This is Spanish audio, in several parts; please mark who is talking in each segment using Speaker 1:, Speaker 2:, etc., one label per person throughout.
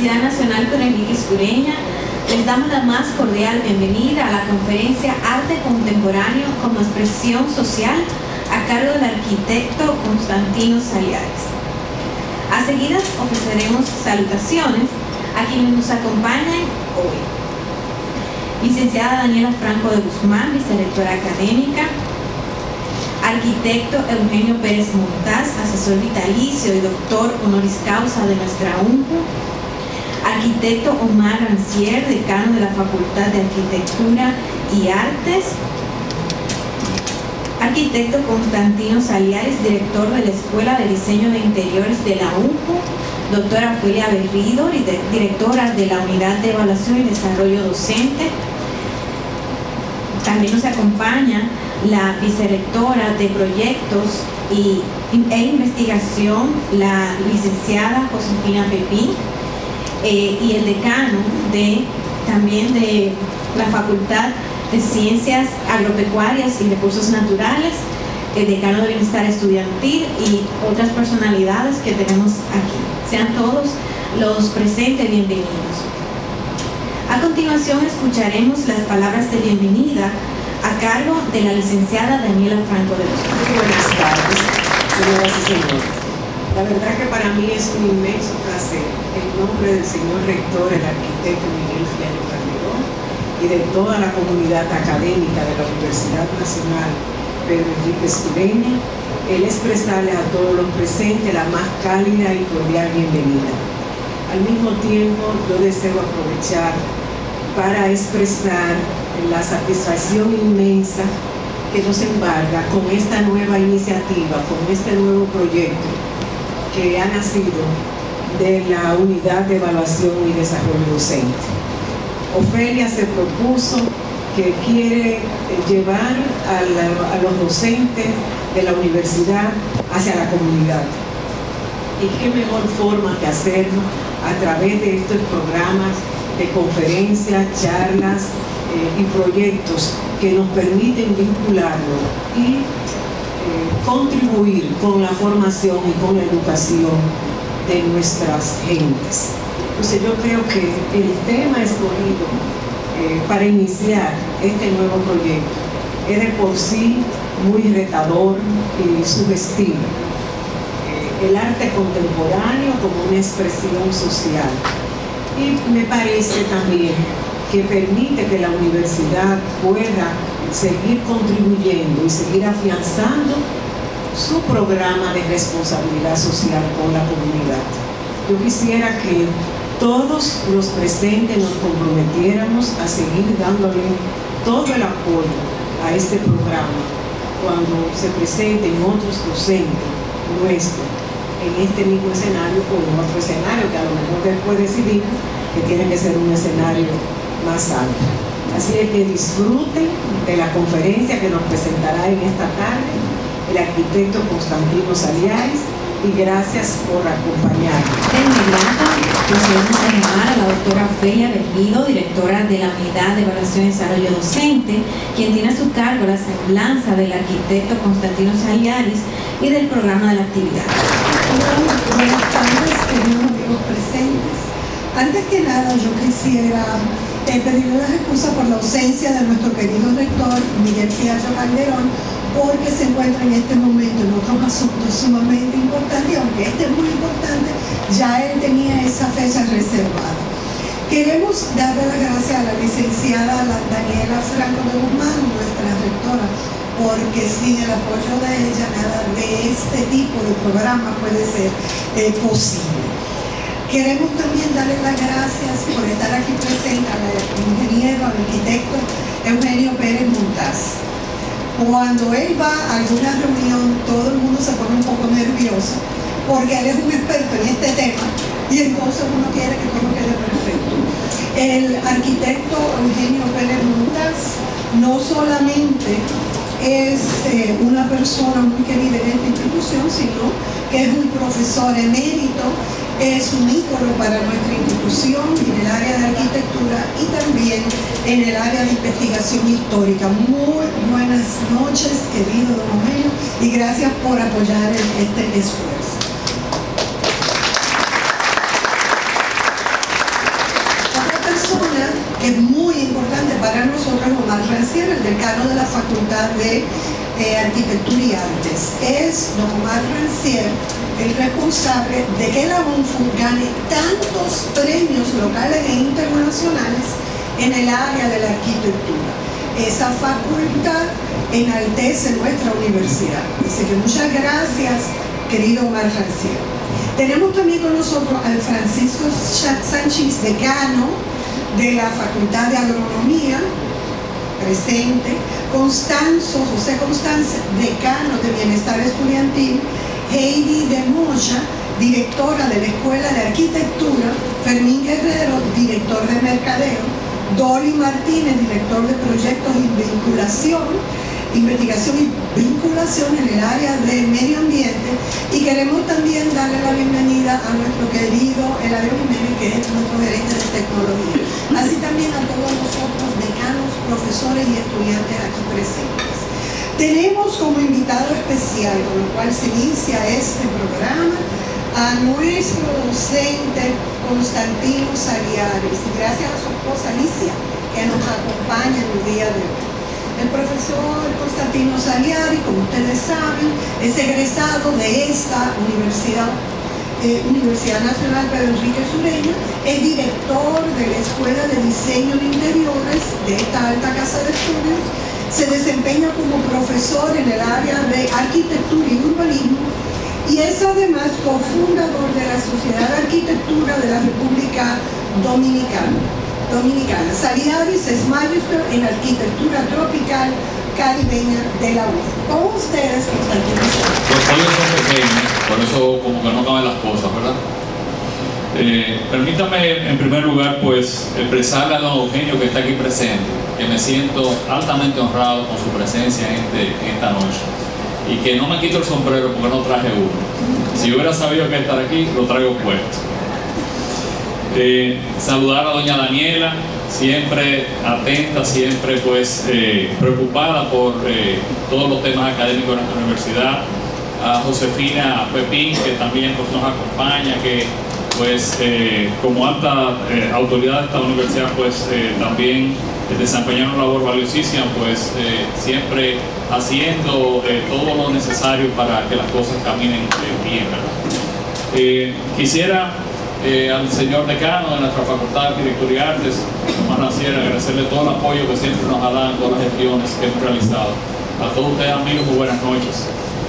Speaker 1: Universidad Nacional Con Enríquez Ureña, les damos la más cordial bienvenida a la conferencia Arte Contemporáneo como Expresión Social a cargo del arquitecto Constantino Saliares. A seguidas ofreceremos salutaciones a quienes nos acompañan hoy. Licenciada Daniela Franco de Guzmán, vicerrectora académica. Arquitecto Eugenio Pérez Montaz, asesor vitalicio y doctor honoris causa de nuestra UNPU. Arquitecto Omar Rancière, decano de la Facultad de Arquitectura y Artes. Arquitecto Constantino Saliares, director de la Escuela de Diseño de Interiores de la UNPU. Doctora Ofelia Berrido, directora de la Unidad de Evaluación y Desarrollo Docente. También nos acompaña la vicerrectora de Proyectos e Investigación, la licenciada Josefina Pepín, y el decano también de la Facultad de Ciencias Agropecuarias y Recursos Naturales, el decano de Bienestar Estudiantil y otras personalidades que tenemos aquí. Sean todos los presentes bienvenidos. A continuación escucharemos las palabras de bienvenida a cargo de la licenciada Daniela Franco de Guzmán.
Speaker 2: Muy buenas tardes, señoras y señores. La verdad que para mí es un inmenso placer, en nombre del señor rector, el arquitecto Miguel Fiallo Calderón, y de toda la comunidad académica de la Universidad Nacional Pedro Enríquez Ureña, el expresarles a todos los presentes la más cálida y cordial bienvenida. Al mismo tiempo, yo deseo aprovechar para expresar la satisfacción inmensa que nos embarga con esta nueva iniciativa, con este nuevo proyecto que ha nacido de la Unidad de Evaluación y Desarrollo Docente. Ofelia se propuso que quiere llevar a los docentes de la universidad hacia la comunidad. Y qué mejor forma que hacerlo a través de estos programas de conferencias, charlas y proyectos que nos permiten vincularnos y contribuir con la formación y con la educación de nuestras gentes. Entonces yo creo que el tema escogido para iniciar este nuevo proyecto es de por sí muy retador y sugestivo. El arte contemporáneo como una expresión social. Y me parece también que permite que la universidad pueda seguir contribuyendo y seguir afianzando su programa de responsabilidad social con la comunidad. Yo quisiera que todos los presentes nos comprometiéramos a seguir dándole todo el apoyo a este programa cuando se presenten otros docentes nuestros en este mismo escenario o en otro escenario que a lo mejor después decidimos que tiene que ser un escenario más alto. Así es que disfruten de la conferencia que nos presentará en esta tarde el arquitecto Constantino Saliares, y gracias por acompañarnos.
Speaker 1: De inmediato, procedemos a llamar a la doctora Ofelia Berrido, directora de la Unidad de Evaluación y Desarrollo Docente, quien tiene a su cargo la semblanza del arquitecto Constantino Saliares y del programa de la actividad.
Speaker 3: Buenas tardes, queridos amigos presentes. Antes que nada, yo quisiera pedirle las excusas por la ausencia de nuestro querido rector Miguel Fiallo Calderón, porque se encuentra en este momento en otros asuntos sumamente importantes, y aunque este es muy importante, ya él tenía esa fecha reservada. Queremos darle las gracias a la licenciada Daniela Franco de Guzmán, nuestra rectora, porque sin el apoyo de ella, nada de este tipo de programa puede ser posible. Queremos también darle las gracias por estar aquí presente al ingeniero, al arquitecto Eugenio Pérez Montaz. Cuando él va a alguna reunión, todo el mundo se pone un poco nervioso, porque él es un experto en este tema, y entonces uno quiere que todo quede perfecto. El arquitecto Eugenio Pérez Montaz no solamente es una persona muy querida en esta institución, sino que es un profesor emérito, es un ícono para nuestra institución en el área de arquitectura y también en el área de investigación histórica. Muy buenas noches, querido don Eugenio, y gracias por apoyar este esfuerzo. para nosotros es Omar Rancière, el decano de la Facultad de Arquitectura y Artes. Es don Omar Rancière el responsable de que la UNFU gane tantos premios locales e internacionales en el área de la arquitectura. Esa facultad enaltece nuestra universidad. Así que muchas gracias, querido Omar Rancière. Tenemos también con nosotros al Francisco Sánchez, decano de la Facultad de Agronomía, presente. José Constanzo, decano de Bienestar Estudiantil. Heidi de Mocha, directora de la Escuela de Arquitectura. Fermín Guerrero, director de Mercadeo. Dolly Martínez, director de Proyectos y Investigación y Vinculación en el área de Medio Ambiente. Y queremos también darle la bienvenida a nuestro querido Eladio Jiménez, que es nuestro gerente de tecnología. Así también a todos los otros decanos, profesores y estudiantes aquí presentes. Tenemos como invitado especial, con lo cual se inicia este programa, a nuestro docente Constantino Saliaris, y gracias a su esposa Alicia, que nos acompaña en el día de hoy. El profesor Constantino Saliaris, como ustedes saben, es egresado de esta universidad, Universidad Nacional Pedro Enrique Sureña, es director de la Escuela de Diseño de Interiores de esta alta casa de estudios, se desempeña como profesor en el área de arquitectura y urbanismo, y es además cofundador de la Sociedad de Arquitectura de la República Dominicana. Saliaris es magíster en Arquitectura Tropical Caribeña de la UNFU. Con ustedes, Constantino.
Speaker 4: Los folios son pequeños, por eso como que no caben las cosas, ¿verdad? Permítame en primer lugar pues expresarle a don Eugenio, que está aquí presente, que me siento altamente honrado con su presencia en esta noche, y que no me quito el sombrero porque no traje uno. Si hubiera sabido que estar aquí, lo traigo puesto. Saludar a doña Daniela, siempre atenta, siempre pues preocupada por todos los temas académicos de nuestra universidad. A Josefina Pepín, que también pues nos acompaña, que pues como alta autoridad de esta universidad pues también desempeñar una labor valiosísima, pues siempre haciendo todo lo necesario para que las cosas caminen bien, ¿verdad? Quisiera al señor decano de nuestra Facultad de Arquitectura y Artes, Omar Rancière, agradecerle todo el apoyo que siempre nos ha dado en todas las gestiones que hemos realizado. A todos ustedes, amigos, muy buenas noches.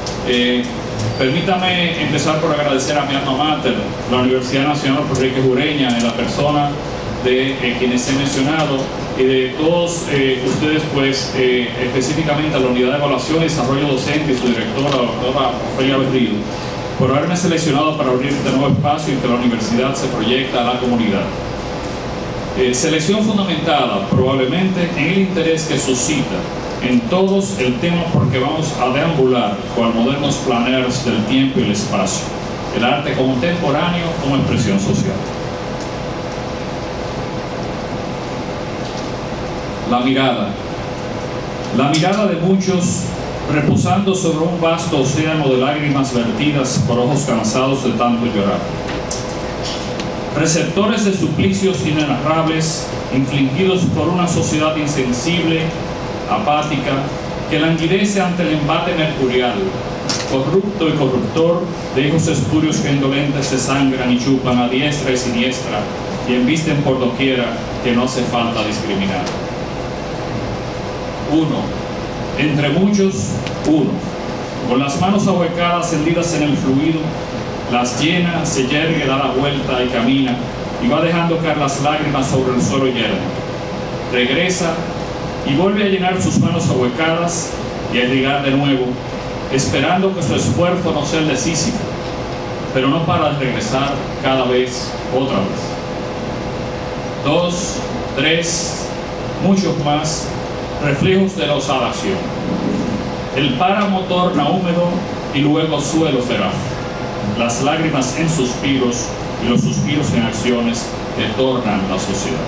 Speaker 4: Permítame empezar por agradecer a mi alma mater, la Universidad Nacional Pedro Enrique Sureña, en la persona de quienes he mencionado, y de todos ustedes, pues específicamente a la Unidad de Evaluación y Desarrollo Docente y su directora, la doctora Ofelia Berrido, por haberme seleccionado para abrir este nuevo espacio en que la universidad se proyecta a la comunidad. Selección fundamentada probablemente en el interés que suscita en todos el tema porque vamos a deambular cual modernos planeros del tiempo y el espacio, el arte contemporáneo como expresión social. La mirada de muchos reposando sobre un vasto océano de lágrimas vertidas por ojos cansados de tanto llorar. Receptores de suplicios inenarrables infligidos por una sociedad insensible, apática, que languidece ante el embate mercurial, corrupto y corruptor, de hijos espurios que indolentes se sangran y chupan a diestra y siniestra y embisten por doquiera que no hace falta discriminar. Uno, entre muchos, uno, con las manos ahuecadas hendidas en el fluido, las llena, se yergue, da la vuelta y camina, y va dejando caer las lágrimas sobre el suelo yermo. Regresa y vuelve a llenar sus manos ahuecadas y a irrigar de nuevo, esperando que su esfuerzo no sea el de Sísifo, pero no para de regresar cada vez, otra vez. 2, 3, muchos más, reflejos de la osada acción. El páramo torna húmedo y luego suelo feraz. Las lágrimas en suspiros y los suspiros en acciones que tornan la sociedad.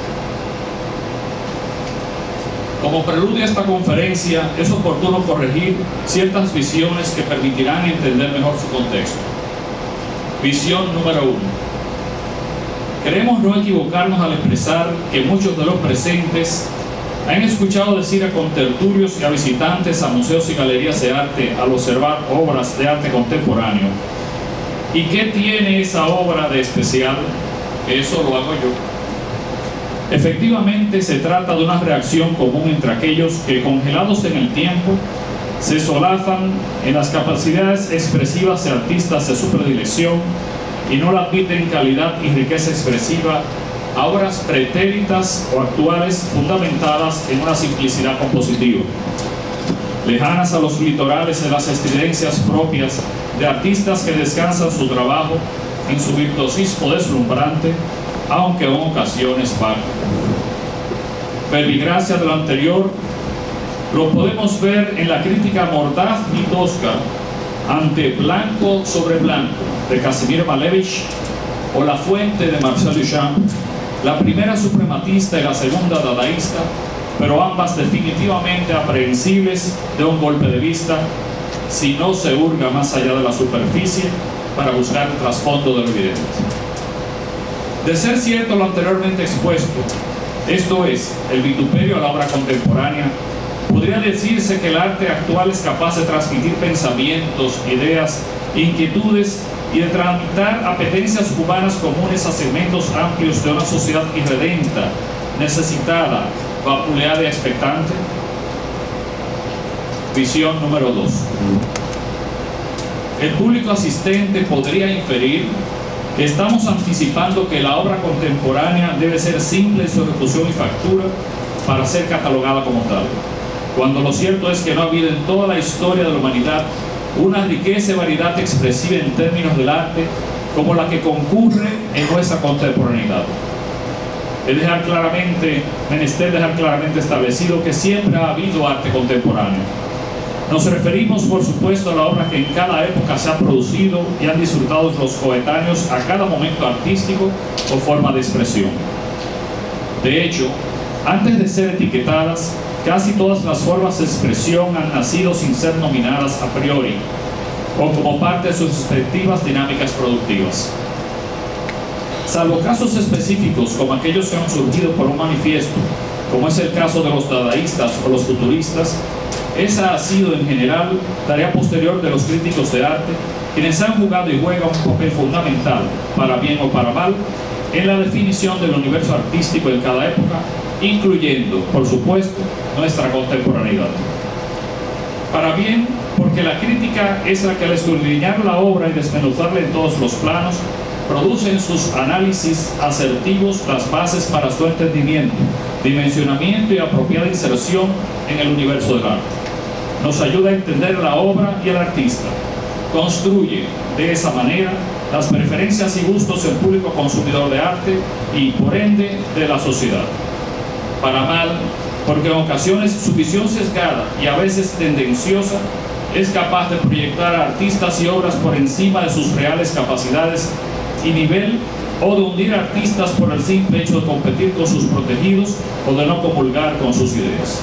Speaker 4: Como preludio a esta conferencia, es oportuno corregir ciertas visiones que permitirán entender mejor su contexto. Visión número 1. Queremos no equivocarnos al expresar que muchos de los presentes Han escuchado decir a contertulios y a visitantes a museos y galerías de arte al observar obras de arte contemporáneo. ¿Y qué tiene esa obra de especial? Eso lo hago yo. Efectivamente, se trata de una reacción común entre aquellos que, congelados en el tiempo, se solazan en las capacidades expresivas de artistas de su predilección y no la admiten calidad y riqueza expresiva a obras pretéritas o actuales fundamentadas en una simplicidad compositiva, lejanas a los litorales de las estridencias propias de artistas que descansan su trabajo en su virtuosismo deslumbrante, aunque en ocasiones vago. Verbigracia de lo anterior lo podemos ver en la crítica mordaz y tosca ante Blanco sobre Blanco de Casimir Malevich o La Fuente de Marcel Duchamp, la primera suprematista y la segunda dadaísta, pero ambas definitivamente aprehensibles de un golpe de vista si no se hurga más allá de la superficie para buscar el trasfondo de lo evidente. De ser cierto lo anteriormente expuesto, esto es, el vituperio a la obra contemporánea, podría decirse que el arte actual es capaz de transmitir pensamientos, ideas, inquietudes y de tramitar apetencias humanas comunes a segmentos amplios de una sociedad irredenta, necesitada, vapuleada y expectante. Visión número 2. El público asistente podría inferir que estamos anticipando que la obra contemporánea debe ser simple en su ejecución y factura para ser catalogada como tal, cuando lo cierto es que no ha habido en toda la historia de la humanidad una riqueza y variedad expresiva en términos del arte como la que concurre en nuestra contemporaneidad. Es menester dejar claramente establecido que siempre ha habido arte contemporáneo. Nos referimos, por supuesto, a la obra que en cada época se ha producido y han disfrutado los coetáneos a cada momento artístico o forma de expresión. De hecho, antes de ser etiquetadas, casi todas las formas de expresión han nacido sin ser nominadas a priori o como parte de sus respectivas dinámicas productivas. Salvo casos específicos como aquellos que han surgido por un manifiesto, como es el caso de los dadaístas o los futuristas, esa ha sido en general tarea posterior de los críticos de arte, quienes han jugado y juegan un papel fundamental, para bien o para mal, en la definición del universo artístico en cada época, incluyendo, por supuesto, nuestra contemporaneidad. Para bien, porque la crítica es la que al escudriñar la obra y desmenuzarla en todos los planos, produce en sus análisis asertivos las bases para su entendimiento, dimensionamiento y apropiada inserción en el universo del arte. Nos ayuda a entender la obra y el artista. Construye, de esa manera, las preferencias y gustos del público consumidor de arte y, por ende, de la sociedad. Para mal, porque en ocasiones su visión sesgada y a veces tendenciosa es capaz de proyectar a artistas y obras por encima de sus reales capacidades y nivel, o de hundir artistas por el simple hecho de competir con sus protegidos o de no comulgar con sus ideas.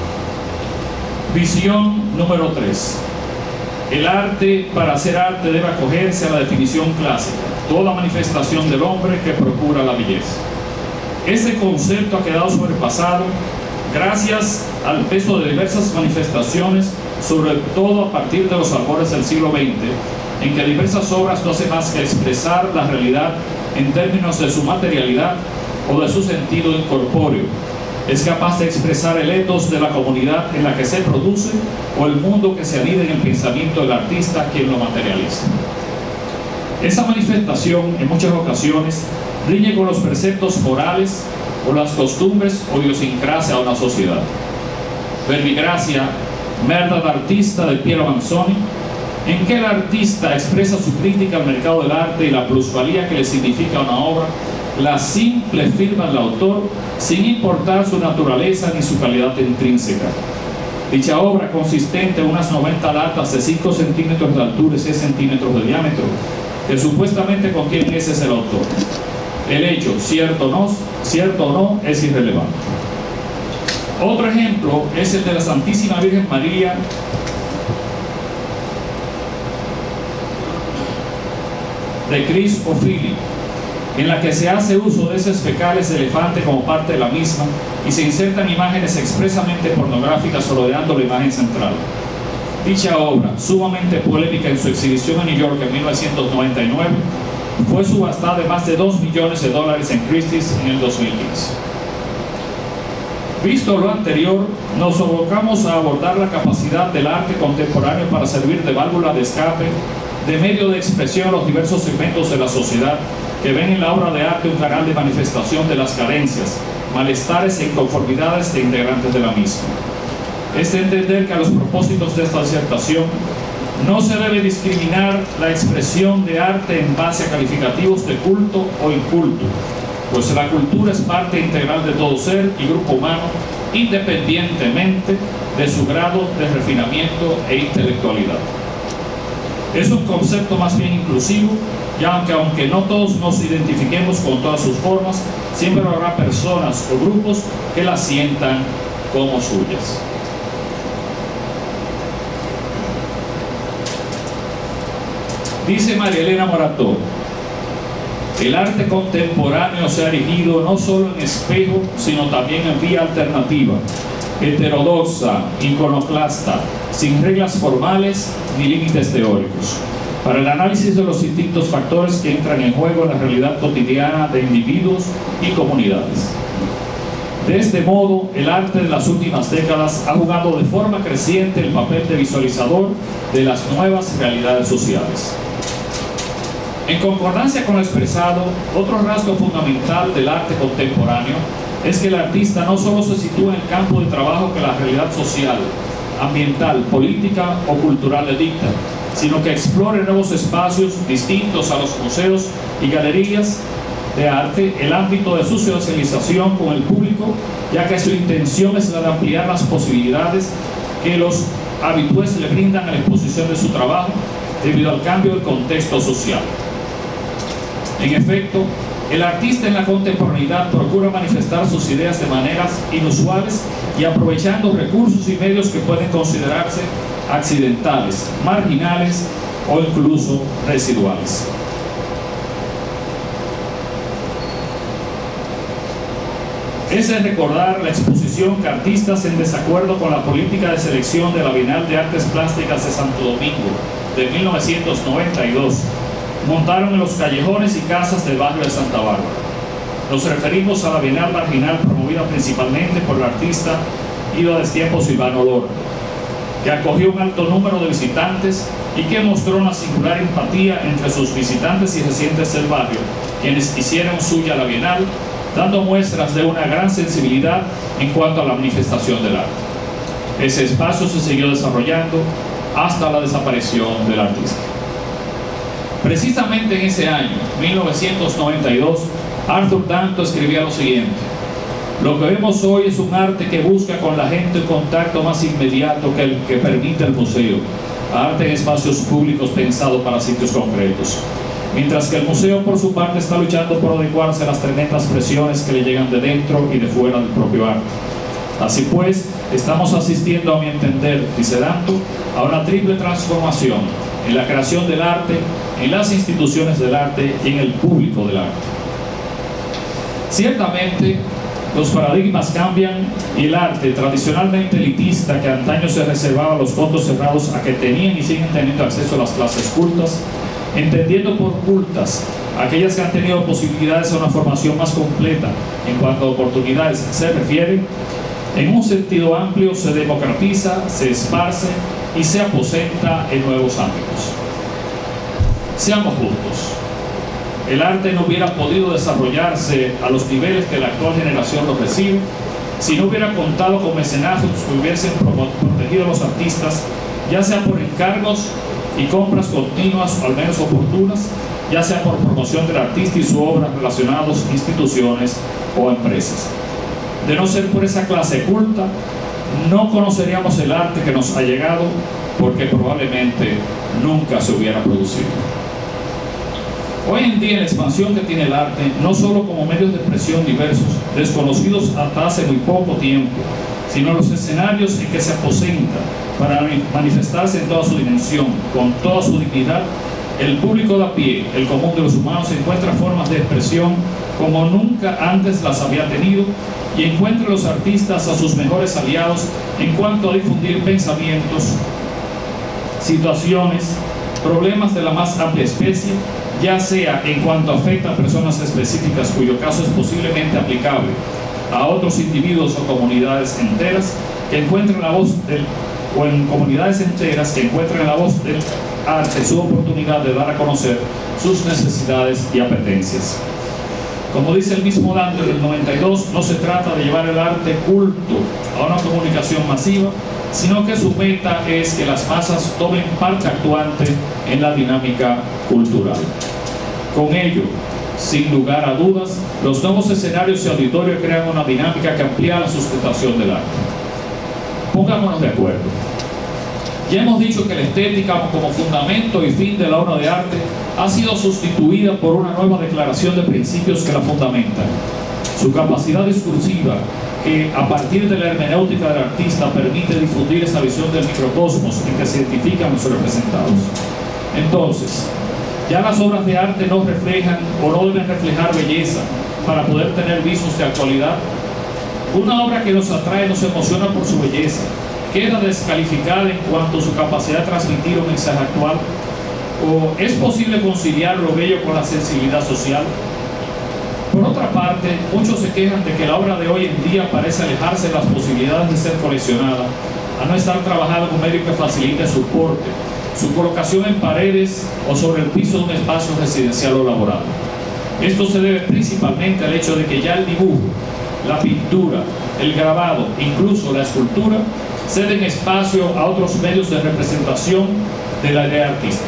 Speaker 4: Visión número 3. El arte, para hacer arte, debe acogerse a la definición clásica: toda manifestación del hombre que procura la belleza. Ese concepto ha quedado sobrepasado gracias al peso de diversas manifestaciones, sobre todo a partir de los albores del siglo XX, en que diversas obras no hacen más que expresar la realidad en términos de su materialidad o de su sentido incorpóreo. Es capaz de expresar el ethos de la comunidad en la que se produce o el mundo que se anida en el pensamiento del artista quien lo materializa. Esa manifestación, en muchas ocasiones, riñe con los preceptos morales o las costumbres o idiosincrasia de una sociedad. Verbigracia, merda d'artista de Piero Manzoni, en que el artista expresa su crítica al mercado del arte y la plusvalía que le significa una obra, la simple firma del autor, sin importar su naturaleza ni su calidad intrínseca. Dicha obra, consistente en unas 90 latas de 5 centímetros de altura y 6 centímetros de diámetro, que supuestamente contienen ese es el autor. El hecho, cierto o no, es irrelevante. Otro ejemplo es el de la Santísima Virgen María de Chris O'Feely, en la que se hace uso de heces fecales de elefante como parte de la misma y se insertan imágenes expresamente pornográficas rodeando la imagen central. Dicha obra, sumamente polémica en su exhibición en New York en 1999, fue subastada de más de $2 millones en Christie's en el 2015. Visto lo anterior, nos abocamos a abordar la capacidad del arte contemporáneo para servir de válvula de escape, de medio de expresión a los diversos segmentos de la sociedad que ven en la obra de arte un canal de manifestación de las carencias, malestares e inconformidades de integrantes de la misma. Es de entender que a los propósitos de esta disertación no se debe discriminar la expresión de arte en base a calificativos de culto o inculto, pues la cultura es parte integral de todo ser y grupo humano, independientemente de su grado de refinamiento e intelectualidad. Es un concepto más bien inclusivo, ya que aunque no todos nos identifiquemos con todas sus formas, siempre habrá personas o grupos que las sientan como suyas. Dice María Elena Morató: el arte contemporáneo se ha erigido no solo en espejo, sino también en vía alternativa, heterodoxa, iconoclasta, sin reglas formales ni límites teóricos, para el análisis de los distintos factores que entran en juego en la realidad cotidiana de individuos y comunidades. De este modo, el arte de las últimas décadas ha jugado de forma creciente el papel de visualizador de las nuevas realidades sociales. En concordancia con lo expresado, otro rasgo fundamental del arte contemporáneo es que el artista no solo se sitúa en el campo de trabajo que la realidad social, ambiental, política o cultural le dicta, sino que explore nuevos espacios distintos a los museos y galerías de arte, el ámbito de su socialización con el público, ya que su intención es la de ampliar las posibilidades que los habitués le brindan a la exposición de su trabajo debido al cambio del contexto social. En efecto, el artista en la contemporaneidad procura manifestar sus ideas de maneras inusuales y aprovechando recursos y medios que pueden considerarse accidentales, marginales o incluso residuales. Es de recordar la exposición que artistas en desacuerdo con la política de selección de la Bienal de Artes Plásticas de Santo Domingo de 1992 montaron en los callejones y casas del barrio de Santa Bárbara. Nos referimos a la Bienal Marginal promovida principalmente por el artista Ido a Destiempo Silvano Lora, que acogió un alto número de visitantes y que mostró una singular empatía entre sus visitantes y residentes del barrio, quienes hicieron suya la Bienal, dando muestras de una gran sensibilidad en cuanto a la manifestación del arte. Ese espacio se siguió desarrollando hasta la desaparición del artista. Precisamente en ese año, 1992, Arthur Danto escribía lo siguiente: lo que vemos hoy es un arte que busca con la gente un contacto más inmediato que el que permite el museo, arte en espacios públicos pensado para sitios concretos. Mientras que el museo, por su parte, está luchando por adecuarse a las tremendas presiones que le llegan de dentro y de fuera del propio arte. Así pues, estamos asistiendo, a mi entender, dice Danto, a una triple transformación en la creación del arte, en las instituciones del arte y en el público del arte. Ciertamente, los paradigmas cambian y el arte tradicionalmente elitista que antaño se reservaba los fondos cerrados a que tenían y siguen teniendo acceso a las clases cultas, entendiendo por cultas aquellas que han tenido posibilidades a una formación más completa en cuanto a oportunidades se refiere, en un sentido amplio se democratiza, se esparce y se aposenta en nuevos ámbitos. Seamos justos, el arte no hubiera podido desarrollarse a los niveles que la actual generación lo recibe si no hubiera contado con mecenazgos que hubiesen protegido a los artistas, ya sea por encargos y compras continuas o al menos oportunas, ya sea por promoción del artista y su obra relacionados a instituciones o empresas. De no ser por esa clase culta, no conoceríamos el arte que nos ha llegado, porque probablemente nunca se hubiera producido. Hoy en día la expansión que tiene el arte, no solo como medios de expresión diversos, desconocidos hasta hace muy poco tiempo, sino los escenarios en que se aposenta para manifestarse en toda su dimensión, con toda su dignidad, El público de a pie, el común de los humanos, encuentra formas de expresión como nunca antes las había tenido y encuentra en los artistas a sus mejores aliados en cuanto a difundir pensamientos, situaciones, problemas de la más amplia especie, ya sea en cuanto afecta a personas específicas cuyo caso es posiblemente aplicable a otros individuos o comunidades enteras que encuentran la voz del, o en comunidades enteras que encuentran en la voz del arte su oportunidad de dar a conocer sus necesidades y apetencias. Como dice el mismo Dante en el 92, no se trata de llevar el arte culto a una comunicación masiva, sino que su meta es que las masas tomen parte actuante en la dinámica cultural. Con ello, sin lugar a dudas, los nuevos escenarios y auditorios crean una dinámica que amplía la sustentación del arte. Pongámonos de acuerdo. Ya hemos dicho que la estética como fundamento y fin de la obra de arte ha sido sustituida por una nueva declaración de principios que la fundamentan. Su capacidad discursiva, que a partir de la hermenéutica del artista permite difundir esa visión del microcosmos en que se identifican los representados. Entonces, ya las obras de arte no reflejan o no deben reflejar belleza para poder tener visos de actualidad. Una obra que nos atrae, nos emociona por su belleza, queda descalificada en cuanto a su capacidad de transmitir un mensaje actual. ¿O es posible conciliar lo bello con la sensibilidad social? Por otra parte, muchos se quejan de que la obra de hoy en día parece alejarse de las posibilidades de ser coleccionada, a no estar trabajada con un medio que facilite su porte, su colocación en paredes o sobre el piso de un espacio residencial o laboral. Esto se debe principalmente al hecho de que ya el dibujo, la pintura, el grabado, incluso la escultura, ceden espacio a otros medios de representación de la idea artística.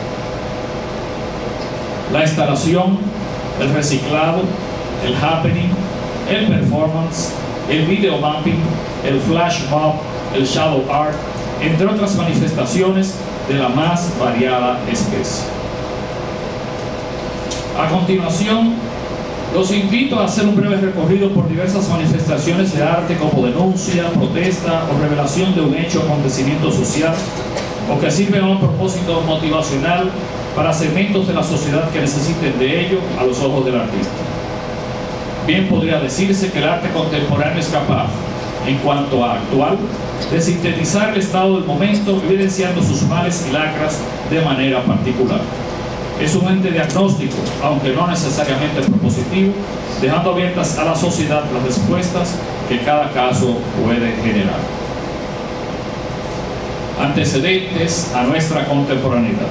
Speaker 4: La instalación, el reciclado, el happening, el performance, el video mapping, el flash mob, el shadow art, entre otras manifestaciones de la más variada especie. A continuación, los invito a hacer un breve recorrido por diversas manifestaciones de arte como denuncia, protesta o revelación de un hecho o acontecimiento social o que sirven a un propósito motivacional para segmentos de la sociedad que necesiten de ello a los ojos del artista. Bien podría decirse que el arte contemporáneo es capaz, en cuanto a actual, de sintetizar el estado del momento, evidenciando sus males y lacras de manera particular. Es un ente diagnóstico, aunque no necesariamente propositivo, dejando abiertas a la sociedad las respuestas que cada caso puede generar. Antecedentes a nuestra contemporaneidad.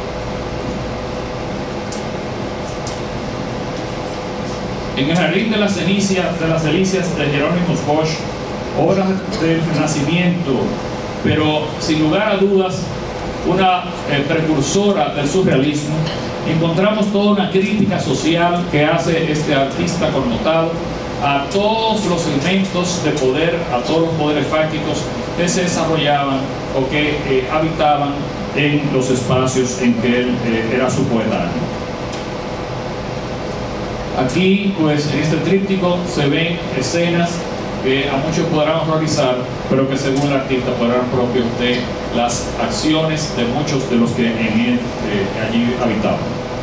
Speaker 4: En el Jardín de las Delicias de Jerónimo Bosch, obra del Renacimiento, pero sin lugar a dudas una precursora del surrealismo, encontramos toda una crítica social que hace este artista connotado a todos los elementos de poder, a todos los poderes fácticos que se desarrollaban o que habitaban en los espacios en que él era su coetáneo. Aquí, pues, en este tríptico se ven escenas que a muchos podrán horrorizar, pero que según el artista podrán propios de las acciones de muchos de los que en él, allí habitaban.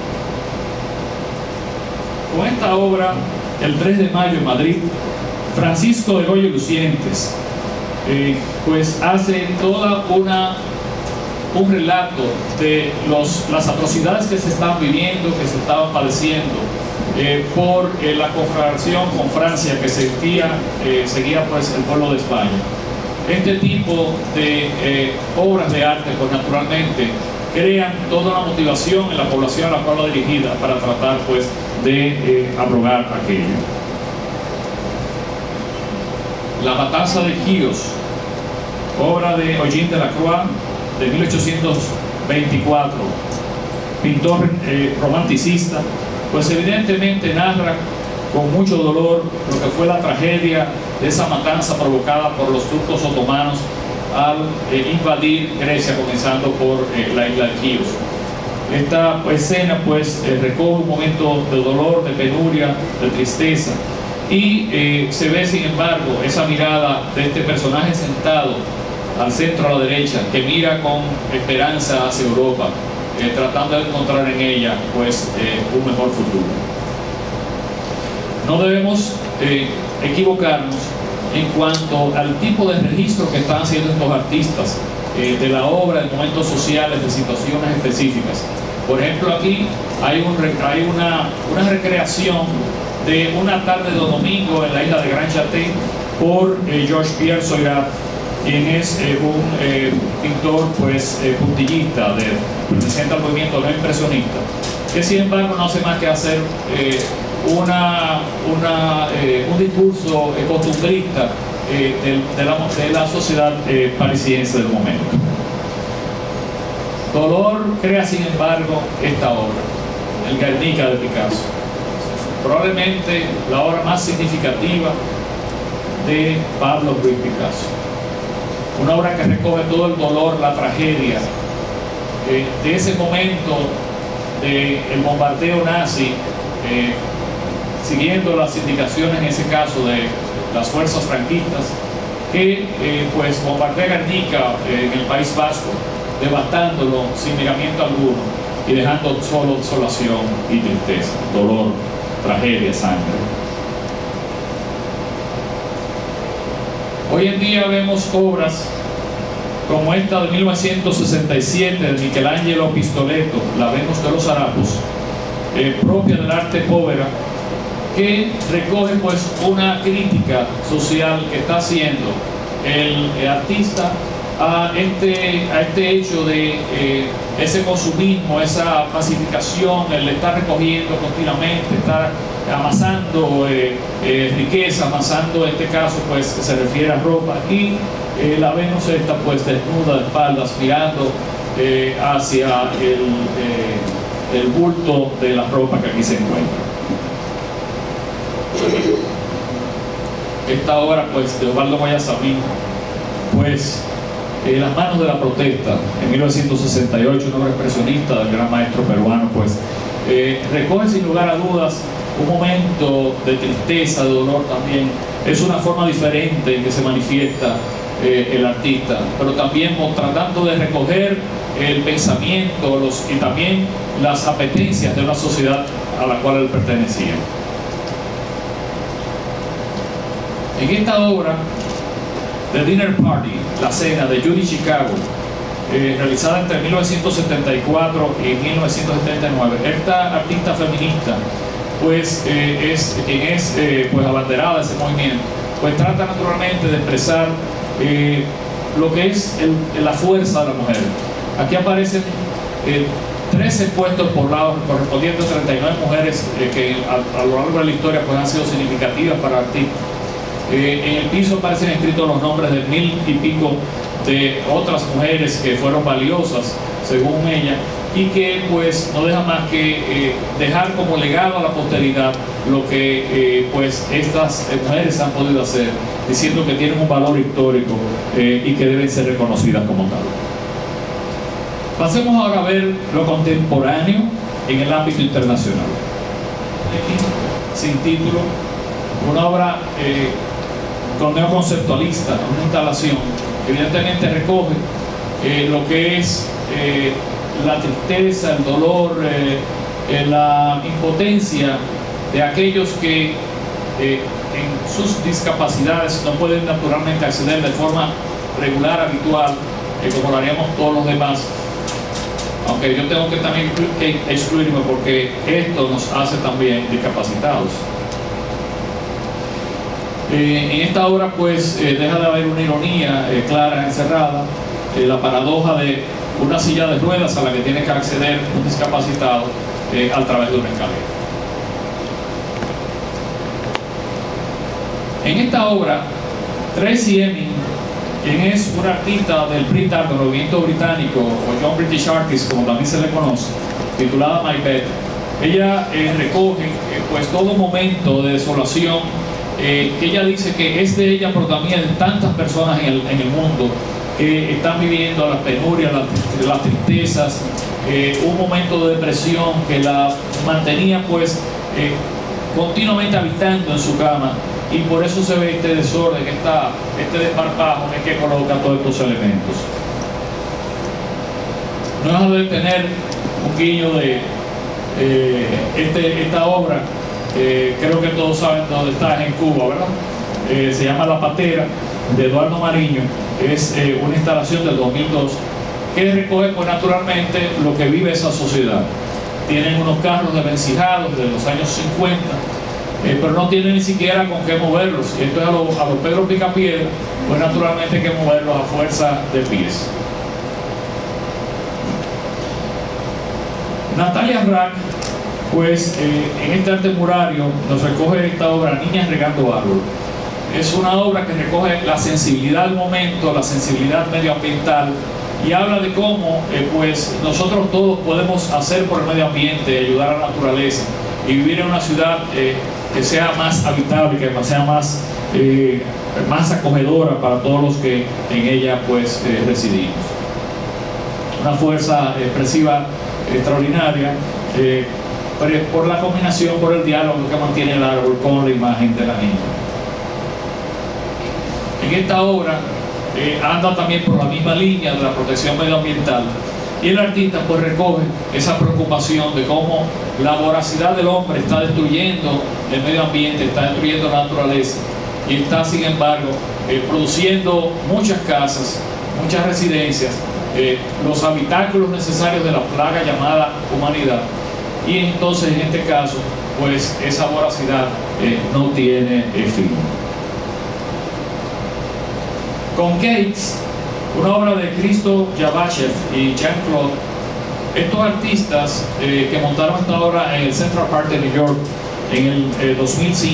Speaker 4: Con esta obra, el 3 de mayo en Madrid, Francisco de Goya Lucientes pues hace toda un relato de las atrocidades que se estaban viviendo, que se estaban padeciendo por la conflagración con Francia que seguía pues el pueblo de España. Este tipo de obras de arte, pues naturalmente crean toda una motivación en la población a la cual va dirigida para tratar pues de abrogar aquello. La matanza de Quíos, obra de Eugène Delacroix de 1824, pintor romanticista, pues evidentemente narra con mucho dolor lo que fue la tragedia de esa matanza provocada por los turcos otomanos al invadir Grecia, comenzando por la isla de Quíos. Esta escena pues recoge un momento de dolor, de penuria, de tristeza, y se ve sin embargo esa mirada de este personaje sentado al centro a la derecha, que mira con esperanza hacia Europa, tratando de encontrar en ella pues un mejor futuro. No debemos equivocarnos en cuanto al tipo de registro que están haciendo estos artistas de la obra, de momentos sociales, de situaciones específicas. Por ejemplo, aquí hay una recreación de una tarde de domingo en la isla de Grand Châtelet por Georges Pierre Seurat, quien es un pintor pues puntillista, perteneciente al movimiento no impresionista, que sin embargo no hace más que hacer un discurso costumbrista de la sociedad parisiense del momento. Dolor crea sin embargo esta obra, el Guernica de Picasso, probablemente la obra más significativa de Pablo Ruiz Picasso. Una obra que recoge todo el dolor, la tragedia de ese momento del bombardeo nazi, siguiendo las indicaciones en ese caso de las fuerzas franquistas, que pues bombardea Guernica en el País Vasco, devastándolo sin miramiento alguno y dejando solo desolación y tristeza, dolor, tragedia, sangre. Hoy en día vemos obras como esta de 1967 de Michelangelo Pistoletto, La Venus de los Harapos, propia del arte povera, que recoge pues una crítica social que está haciendo el artista a este hecho de ese consumismo, esa masificación, el estar recogiendo continuamente, estar amasando riqueza, amasando, en este caso pues se refiere a ropa, y la Venus está pues desnuda de espaldas mirando hacia el bulto de la ropa que aquí se encuentra. Esta obra pues de Osvaldo Guayasamín, pues Las manos de la protesta, en 1968, una obra expresionista del gran maestro peruano, pues recoge sin lugar a dudas un momento de tristeza, de dolor también. Es una forma diferente en que se manifiesta el artista, pero también tratando de recoger el pensamiento y también las apetencias de una sociedad a la cual él pertenecía. En esta obra, The Dinner Party, la cena de Judy Chicago, realizada entre 1974 y 1979, esta artista feminista, pues quien es pues abanderada de ese movimiento, pues trata naturalmente de expresar lo que es la fuerza de la mujer. Aquí aparecen 13 puestos por lado, correspondiendo a 39 mujeres que a lo largo de la historia pues han sido significativas para el artista. En el piso aparecen escritos los nombres de 1000 y pico de otras mujeres que fueron valiosas según ella, y que pues no deja más que dejar como legado a la posteridad lo que pues estas mujeres han podido hacer, diciendo que tienen un valor histórico y que deben ser reconocidas como tal. Pasemos ahora a ver lo contemporáneo en el ámbito internacional. Sin título, una obra neoconceptualista, una instalación que evidentemente recoge lo que es la tristeza, el dolor, la impotencia de aquellos que en sus discapacidades no pueden naturalmente acceder de forma regular, habitual, como lo haríamos todos los demás. Aunque yo tengo que también excluirme porque esto nos hace también discapacitados. En esta obra pues deja de haber una ironía clara, encerrada, la paradoja de una silla de ruedas a la que tiene que acceder un discapacitado a través de una escalera. En esta obra, Tracey Emin, quien es una artista del Brit Art, del movimiento británico, o Young British Artist, como también se le conoce, titulada My Bed, ella recoge pues todo momento de desolación que ella dice que es de ella, pero también de tantas personas en el mundo que están viviendo las penurias, las tristezas, un momento de depresión que la mantenía pues continuamente habitando en su cama, y por eso se ve este desorden, este desparpajo en el que coloca todos estos elementos. No deja de tener un guiño de esta obra. Creo que todos saben dónde está, es en Cuba, ¿verdad? Se llama La Patera, de Eduardo Mariño. Es una instalación del 2002 que recoge, pues, naturalmente lo que vive esa sociedad. Tienen unos carros desvencijados de los años 50, pero no tienen ni siquiera con qué moverlos. Y esto es a los Pedro Picapiedra, pues naturalmente hay que moverlos a fuerza de pies. Natalia Rack, pues en este arte murario nos recoge esta obra, Niñas regando árboles. Es una obra que recoge la sensibilidad del momento, la sensibilidad medioambiental, y habla de cómo pues nosotros todos podemos hacer por el medio ambiente, ayudar a la naturaleza y vivir en una ciudad que sea más habitable, que sea más acogedora para todos los que en ella pues residimos. Una fuerza expresiva extraordinaria, por la combinación, por el diálogo que mantiene el árbol con la imagen de la niña. En esta obra anda también por la misma línea de la protección medioambiental, y el artista pues recoge esa preocupación de cómo la voracidad del hombre está destruyendo el medio ambiente, está destruyendo la naturaleza, y está, sin embargo, produciendo muchas casas, muchas residencias, los habitáculos necesarios de la plaga llamada humanidad. Y entonces, en este caso, pues esa voracidad no tiene fin. Con Gates, una obra de Christo Yabachev y Jean-Claude, estos artistas que montaron esta obra en el Central Park de New York en el 2005,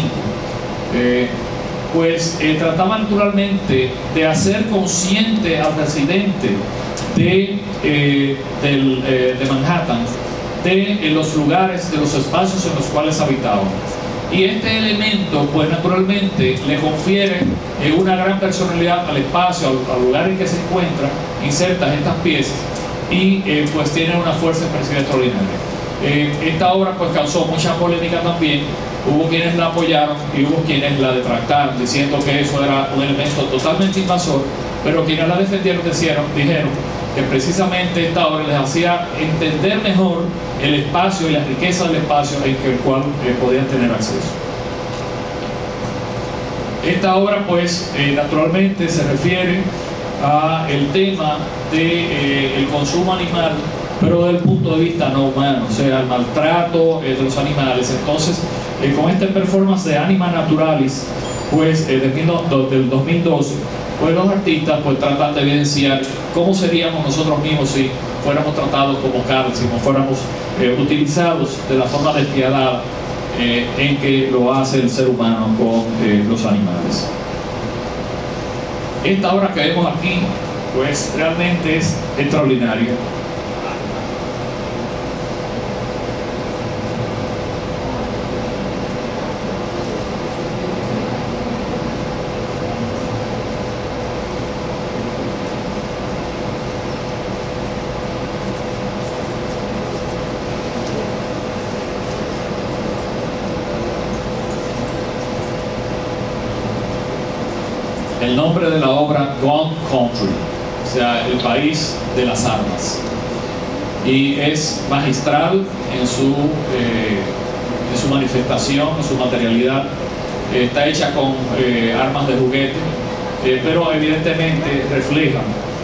Speaker 4: pues trataban naturalmente de hacer consciente al residente de Manhattan, de los lugares, de los espacios en los cuales habitaban. Y este elemento, pues naturalmente, le confiere una gran personalidad al espacio, al lugar en que se encuentran insertas estas piezas, y pues tiene una fuerza expresiva extraordinaria. Esta obra pues causó mucha polémica también. Hubo quienes la apoyaron y hubo quienes la detractaron, diciendo que eso era un elemento totalmente invasor, pero quienes la defendieron dijeron que precisamente esta obra les hacía entender mejor el espacio y la riqueza del espacio en el cual podían tener acceso. Esta obra pues naturalmente se refiere a el tema del consumo animal, pero desde el punto de vista no humano, o sea, el maltrato de los animales. Entonces, con este performance de Anima Naturalis, pues del 2012, pues los artistas pues tratan de evidenciar cómo seríamos nosotros mismos si fuéramos tratados como carne, si no fuéramos utilizados de la forma despiadada en que lo hace el ser humano con los animales. Esta obra que vemos aquí pues realmente es extraordinaria. El nombre de la obra, Gun Country, o sea, el país de las armas, y es magistral en su manifestación, en su materialidad. Está hecha con armas de juguete, pero evidentemente refleja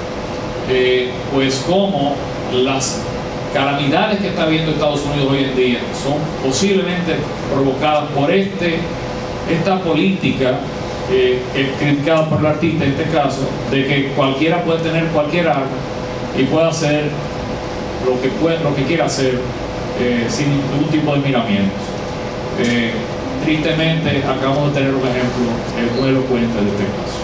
Speaker 4: pues cómo las calamidades que está viendo Estados Unidos hoy en día son posiblemente provocadas por esta política criticado por el artista en este caso, de que cualquiera puede tener cualquier arma y puede hacer lo que quiera hacer sin ningún tipo de miramientos. Tristemente acabamos de tener un ejemplo muy elocuente de este caso.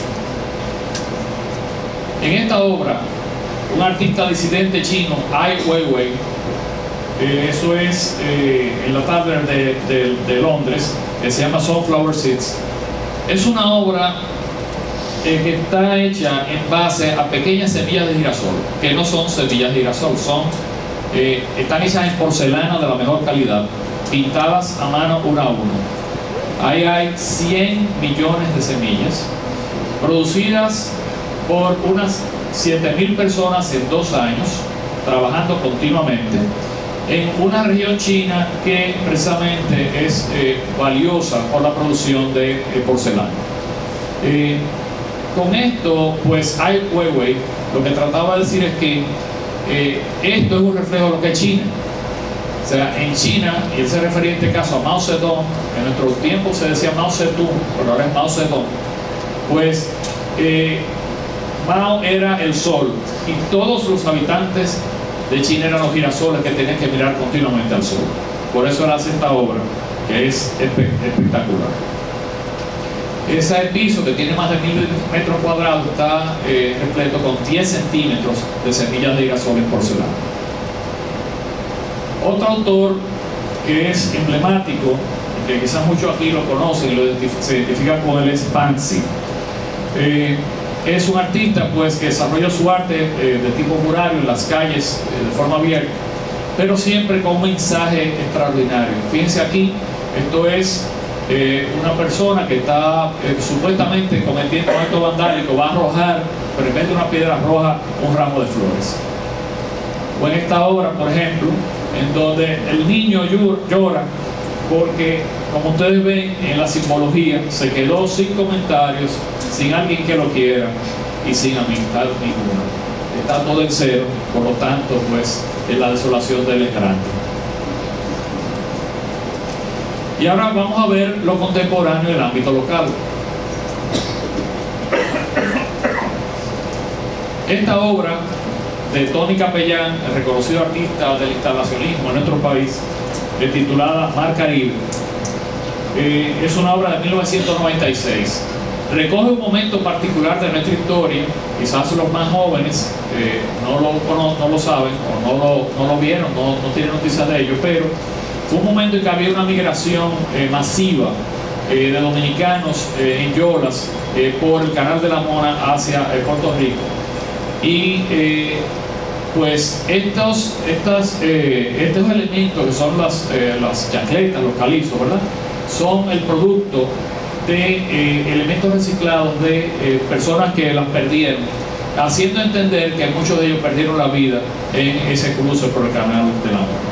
Speaker 4: En esta obra, un artista disidente chino, Ai Weiwei, eso es en la Tavern de Londres, que se llama Sunflower Seeds. Es una obra que está hecha en base a pequeñas semillas de girasol, que no son semillas de girasol, están hechas en porcelana de la mejor calidad, pintadas a mano una a uno. Ahí hay 100 millones de semillas, producidas por unas 7.000 personas en 2 años, trabajando continuamente en una región china que precisamente es valiosa por la producción de porcelana. Con esto, pues Ai Weiwei lo que trataba de decir es que esto es un reflejo de lo que es China. O sea, en China, y él se refería en este caso a Mao Zedong, en nuestro tiempo se decía Mao Zedong, pero ahora es Mao Zedong, pues Mao era el sol y todos los habitantes de China eran los girasoles que tenían que mirar continuamente al sol. Por eso él hace esta obra, que es espectacular. Ese piso, que tiene más de 1000 metros cuadrados, está repleto con 10 centímetros de semillas de girasol en porcelana. Otro autor que es emblemático, que quizás muchos aquí lo conocen y se identifican con él, es Banksy. Es un artista pues que desarrolla su arte de tipo murario en las calles de forma abierta, pero siempre con un mensaje extraordinario. Fíjense aquí, esto es una persona que está supuestamente cometiendo un acto vandálico, va a arrojar, pero en vez de una piedra roja, un ramo de flores. O en esta obra, por ejemplo, en donde el niño llora porque, como ustedes ven en la simbología, se quedó sin comentarios, sin alguien que lo quiera y sin amistad ninguna. Está todo en cero, por lo tanto, pues, la desolación de él es grande. Y ahora vamos a ver lo contemporáneo en el ámbito local. Esta obra de Tony Capellán, el reconocido artista del instalacionismo en nuestro país, titulada Mar Caribe, es una obra de 1996. Recoge un momento particular de nuestra historia. Quizás los más jóvenes no lo saben o no lo vieron, no tienen noticias de ello, pero fue un momento en que había una migración masiva de dominicanos en yolas por el Canal de la Mona hacia Puerto Rico. Y pues estos elementos que son las chancletas, los calipsos, ¿verdad?, son el producto de elementos reciclados de personas que las perdieron, haciendo entender que muchos de ellos perdieron la vida en ese cruce por el Canal de la Mona.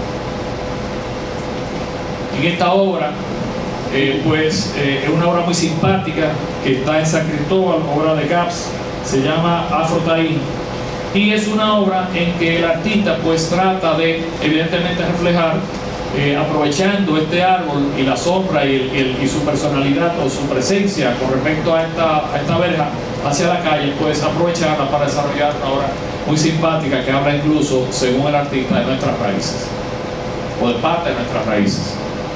Speaker 4: En esta obra, pues es una obra muy simpática que está en San Cristóbal, obra de Gaps, se llama Afrotaín, y es una obra en que el artista pues trata de evidentemente reflejar, aprovechando este árbol y la sombra y su personalidad o su presencia con respecto a esta verja hacia la calle, pues aprovecharla para desarrollar una obra muy simpática que habla incluso, según el artista, de nuestras raíces o de parte de nuestras raíces.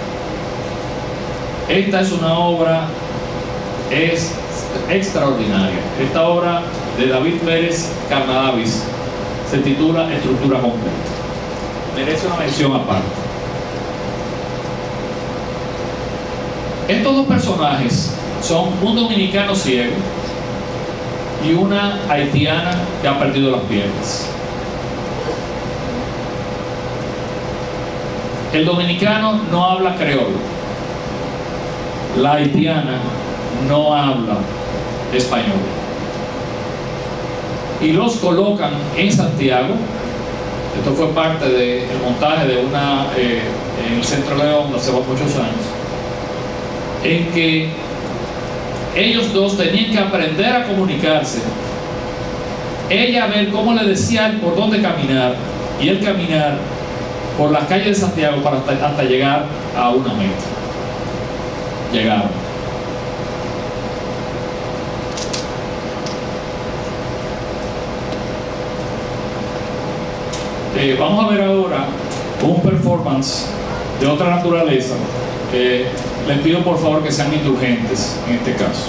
Speaker 4: Esta es una obra extraordinaria. Esta obra de David Pérez Carnadavis se titula Estructura Completa. Merece una mención aparte. Estos dos personajes son un dominicano ciego y una haitiana que ha perdido las piernas. El dominicano no habla creolo. La haitiana no habla español. Y los colocan en Santiago. Esto fue parte del montaje de una en el Centro León hace muchos años, en que ellos dos tenían que aprender a comunicarse. Ella a ver cómo le decían por dónde caminar y él caminar por las calles de Santiago para hasta llegar a una meta. Llegaron. Vamos a ver ahora un performance de otra naturaleza. Les pido por favor que sean indulgentes en este caso.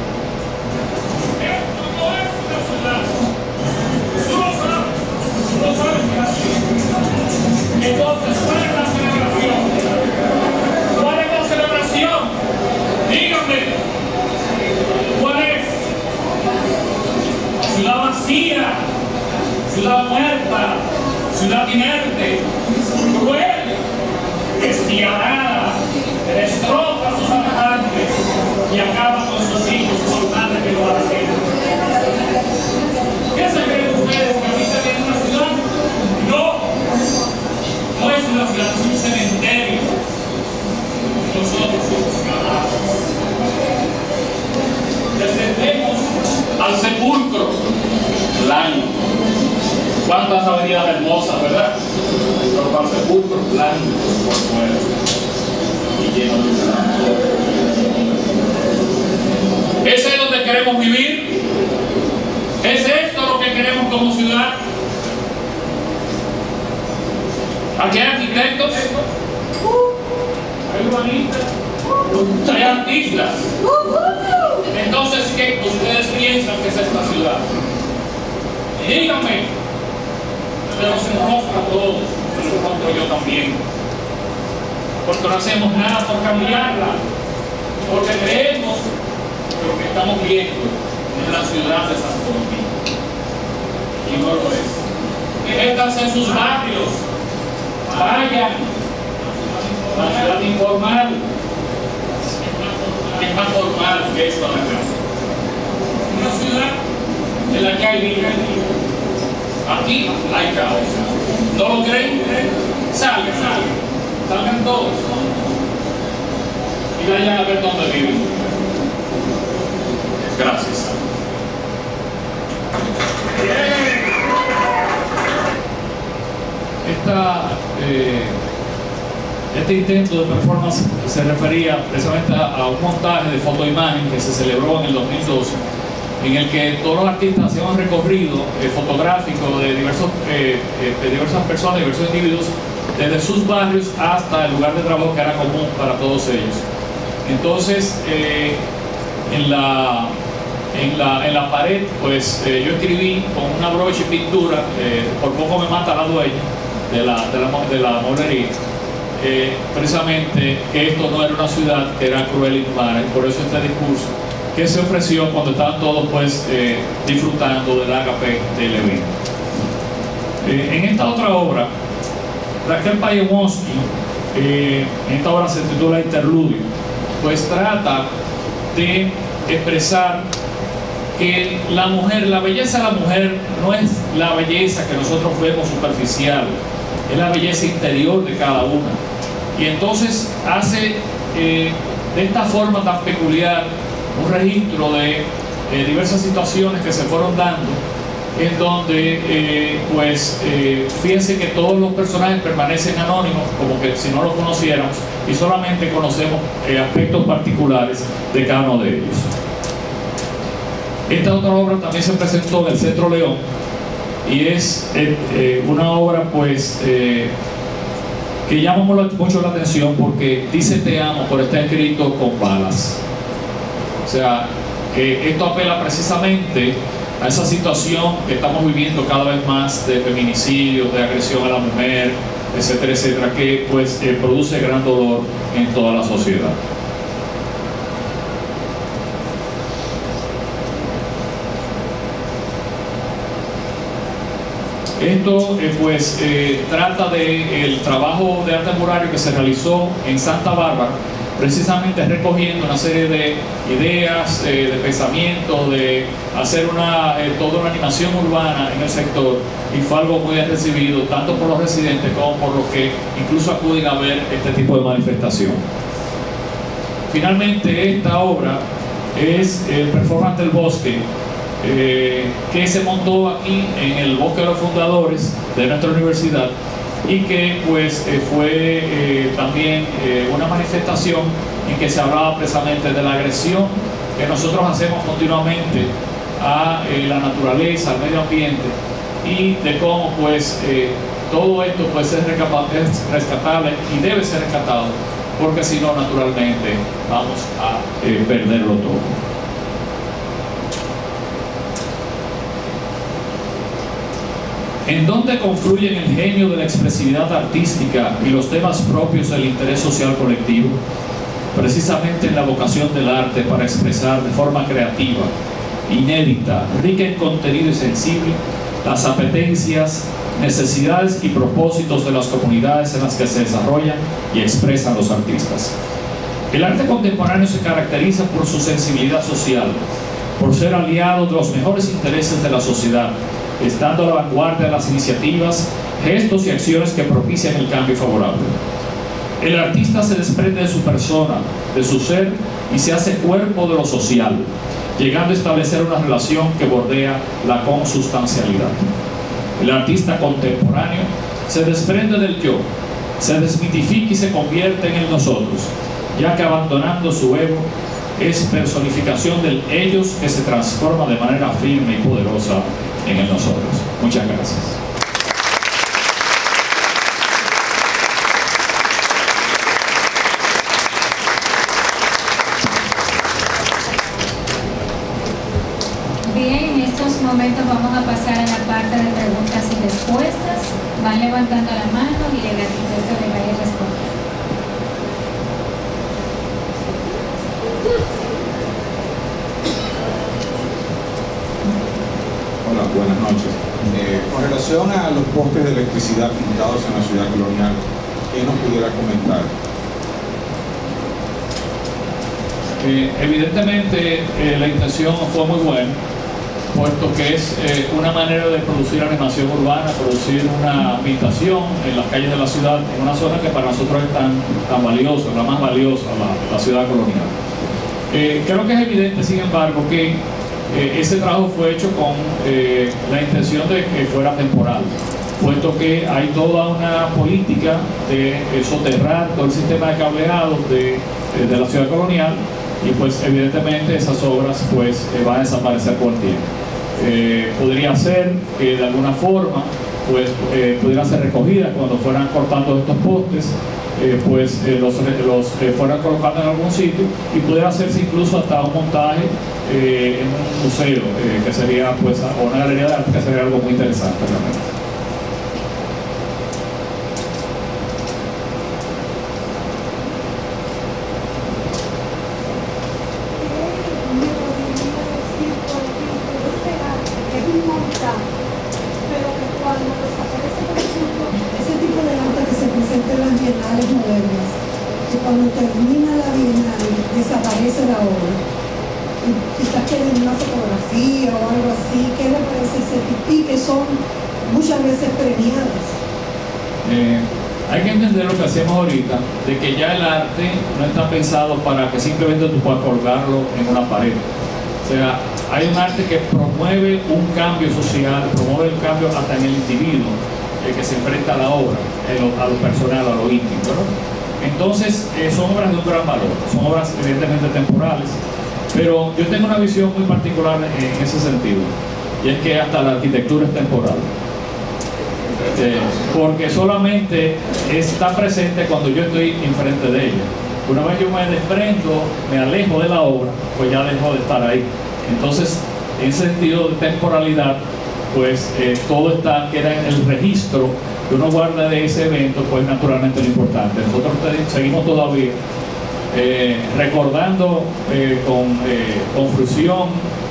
Speaker 5: Entonces, ¿cuál es la celebración? ¿Cuál es la celebración? Díganme, ¿cuál es? Ciudad vacía, ciudad muerta, ciudad inerte, cruel, despiadada, destroza a sus habitantes y acaba con sus hijos por tal que lo hacen. ¿Qué se creen ustedes que habitan en una ciudad? No Cuántas avenidas hermosas, ¿verdad? Pero para sepulcros blancos por fuera y llenos de blanco. ¿Ese es donde queremos vivir? ¿Es esto lo que queremos como ciudad? Aquí hay arquitectos, hay urbanistas, hay artistas. Entonces, ¿qué ustedes piensan que es esta ciudad? Díganme. Pero se nos rostro a todos, se nos rostro yo también. Porque no hacemos nada por cambiarla. Porque creemos que lo que estamos viendo es la ciudad de Santo Domingo. Y no lo es. Métanse en sus barrios. Vayan. La ciudad informal. Es más formal que esto de acá. Una ciudad en la que hay vida. Aquí hay caos. ¿No lo creen? Salgan todos. Y vayan a ver dónde viven. Gracias.
Speaker 4: Este intento de performance se refería precisamente a un montaje de fotoimagen que se celebró en el 2012, en el que todos los artistas hacían un recorrido fotográfico de diversas personas, diversos individuos, desde sus barrios hasta el lugar de trabajo que era común para todos ellos. Entonces, en la pared, pues yo escribí con una brocha y pintura, por poco me mata la dueña de la mueblería, precisamente que esto no era una ciudad, que era cruel y inhumana, y por eso este discurso que se ofreció cuando estaban todos pues disfrutando del ágape del evento. En esta otra obra, Raquel Payewonsky, en esta obra se titula Interludio, pues trata de expresar que la mujer, la belleza de la mujer no es la belleza que nosotros vemos superficial, es la belleza interior de cada una. Y entonces hace de esta forma tan peculiar un registro de diversas situaciones que se fueron dando, en donde fíjense que todos los personajes permanecen anónimos, como que si no los conociéramos, y solamente conocemos aspectos particulares de cada uno de ellos. Esta otra obra también se presentó en el Centro León, y es una obra pues que llama mucho la atención porque dice te amo, pero está escrito con balas. O sea, esto apela precisamente a esa situación que estamos viviendo cada vez más de feminicidios, de agresión a la mujer, etcétera, etcétera, que pues produce gran dolor en toda la sociedad. Esto trata del trabajo de arte murario que se realizó en Santa Bárbara, precisamente recogiendo una serie de ideas, de pensamientos, de hacer toda una animación urbana en el sector, y fue algo muy bien recibido tanto por los residentes como por los que incluso acuden a ver este tipo de manifestación. Finalmente, esta obra es el Performance del Bosque, que se montó aquí en el Bosque de los Fundadores de nuestra universidad, y que fue también una manifestación en que se hablaba precisamente de la agresión que nosotros hacemos continuamente a la naturaleza, al medio ambiente, y de cómo todo esto es rescatable y debe ser rescatado, porque si no, naturalmente vamos a perderlo todo. ¿En dónde confluyen el genio de la expresividad artística y los temas propios del interés social colectivo? Precisamente en la vocación del arte para expresar de forma creativa, inédita, rica en contenido y sensible, las apetencias, necesidades y propósitos de las comunidades en las que se desarrollan y expresan los artistas. El arte contemporáneo se caracteriza por su sensibilidad social, por ser aliado de los mejores intereses de la sociedad, estando a la vanguardia de las iniciativas, gestos y acciones que propician el cambio favorable. El artista se desprende de su persona, de su ser, y se hace cuerpo de lo social, llegando a establecer una relación que bordea la consustancialidad. El artista contemporáneo se desprende del yo, se desmitifica y se convierte en el nosotros, ya que abandonando su ego, es personificación del ellos que se transforma de manera firme y poderosa en el nosotros. Muchas gracias.
Speaker 6: Bien, en estos momentos vamos a pasar a la parte de preguntas y respuestas. Van levantando la mano y el arquitecto le va a ir respondiendo.
Speaker 7: Hola, buenas noches. Con relación a los postes de electricidad pintados en la ciudad colonial, ¿qué nos pudiera comentar?
Speaker 4: Evidentemente la intención fue muy buena, puesto que es una manera de producir animación urbana, producir una habitación en las calles de la ciudad, en una zona que para nosotros es tan valiosa, la más valiosa, la ciudad colonial. Creo que es evidente, sin embargo, que ese trabajo fue hecho con la intención de que fuera temporal, puesto que hay toda una política de soterrar todo el sistema de cableado de la ciudad colonial, y pues evidentemente esas obras pues van a desaparecer por el tiempo. Podría ser que de alguna forma pues pudieran ser recogidas cuando fueran cortando estos postes, los fueran colocando en algún sitio, y pudiera hacerse incluso hasta un montaje en un museo, que sería pues, o una galería de arte, que sería algo muy interesante realmente.
Speaker 3: Cuando termina la Bienal desaparece la obra, y quizás queden una fotografía o algo así. ¿Qué le parece ese tipo? Y que son muchas veces premiadas.
Speaker 4: Hay que entender lo que hacemos ahorita, de que ya el arte no está pensado para que simplemente tú puedas colgarlo en una pared. O sea, hay un arte que promueve un cambio social, promueve el cambio hasta en el individuo que se enfrenta a la obra, a lo personal, a lo íntimo, ¿no? Entonces, son obras de un gran valor, son obras evidentemente temporales, pero yo tengo una visión muy particular en ese sentido, y es que hasta la arquitectura es temporal, porque solamente está presente cuando yo estoy enfrente de ella. Una vez yo me desprendo, me alejo de la obra, pues ya dejo de estar ahí. Entonces, en ese sentido de temporalidad, pues todo queda en el registro que uno guarda de ese evento, pues naturalmente lo importante. Nosotros seguimos todavía recordando con fruición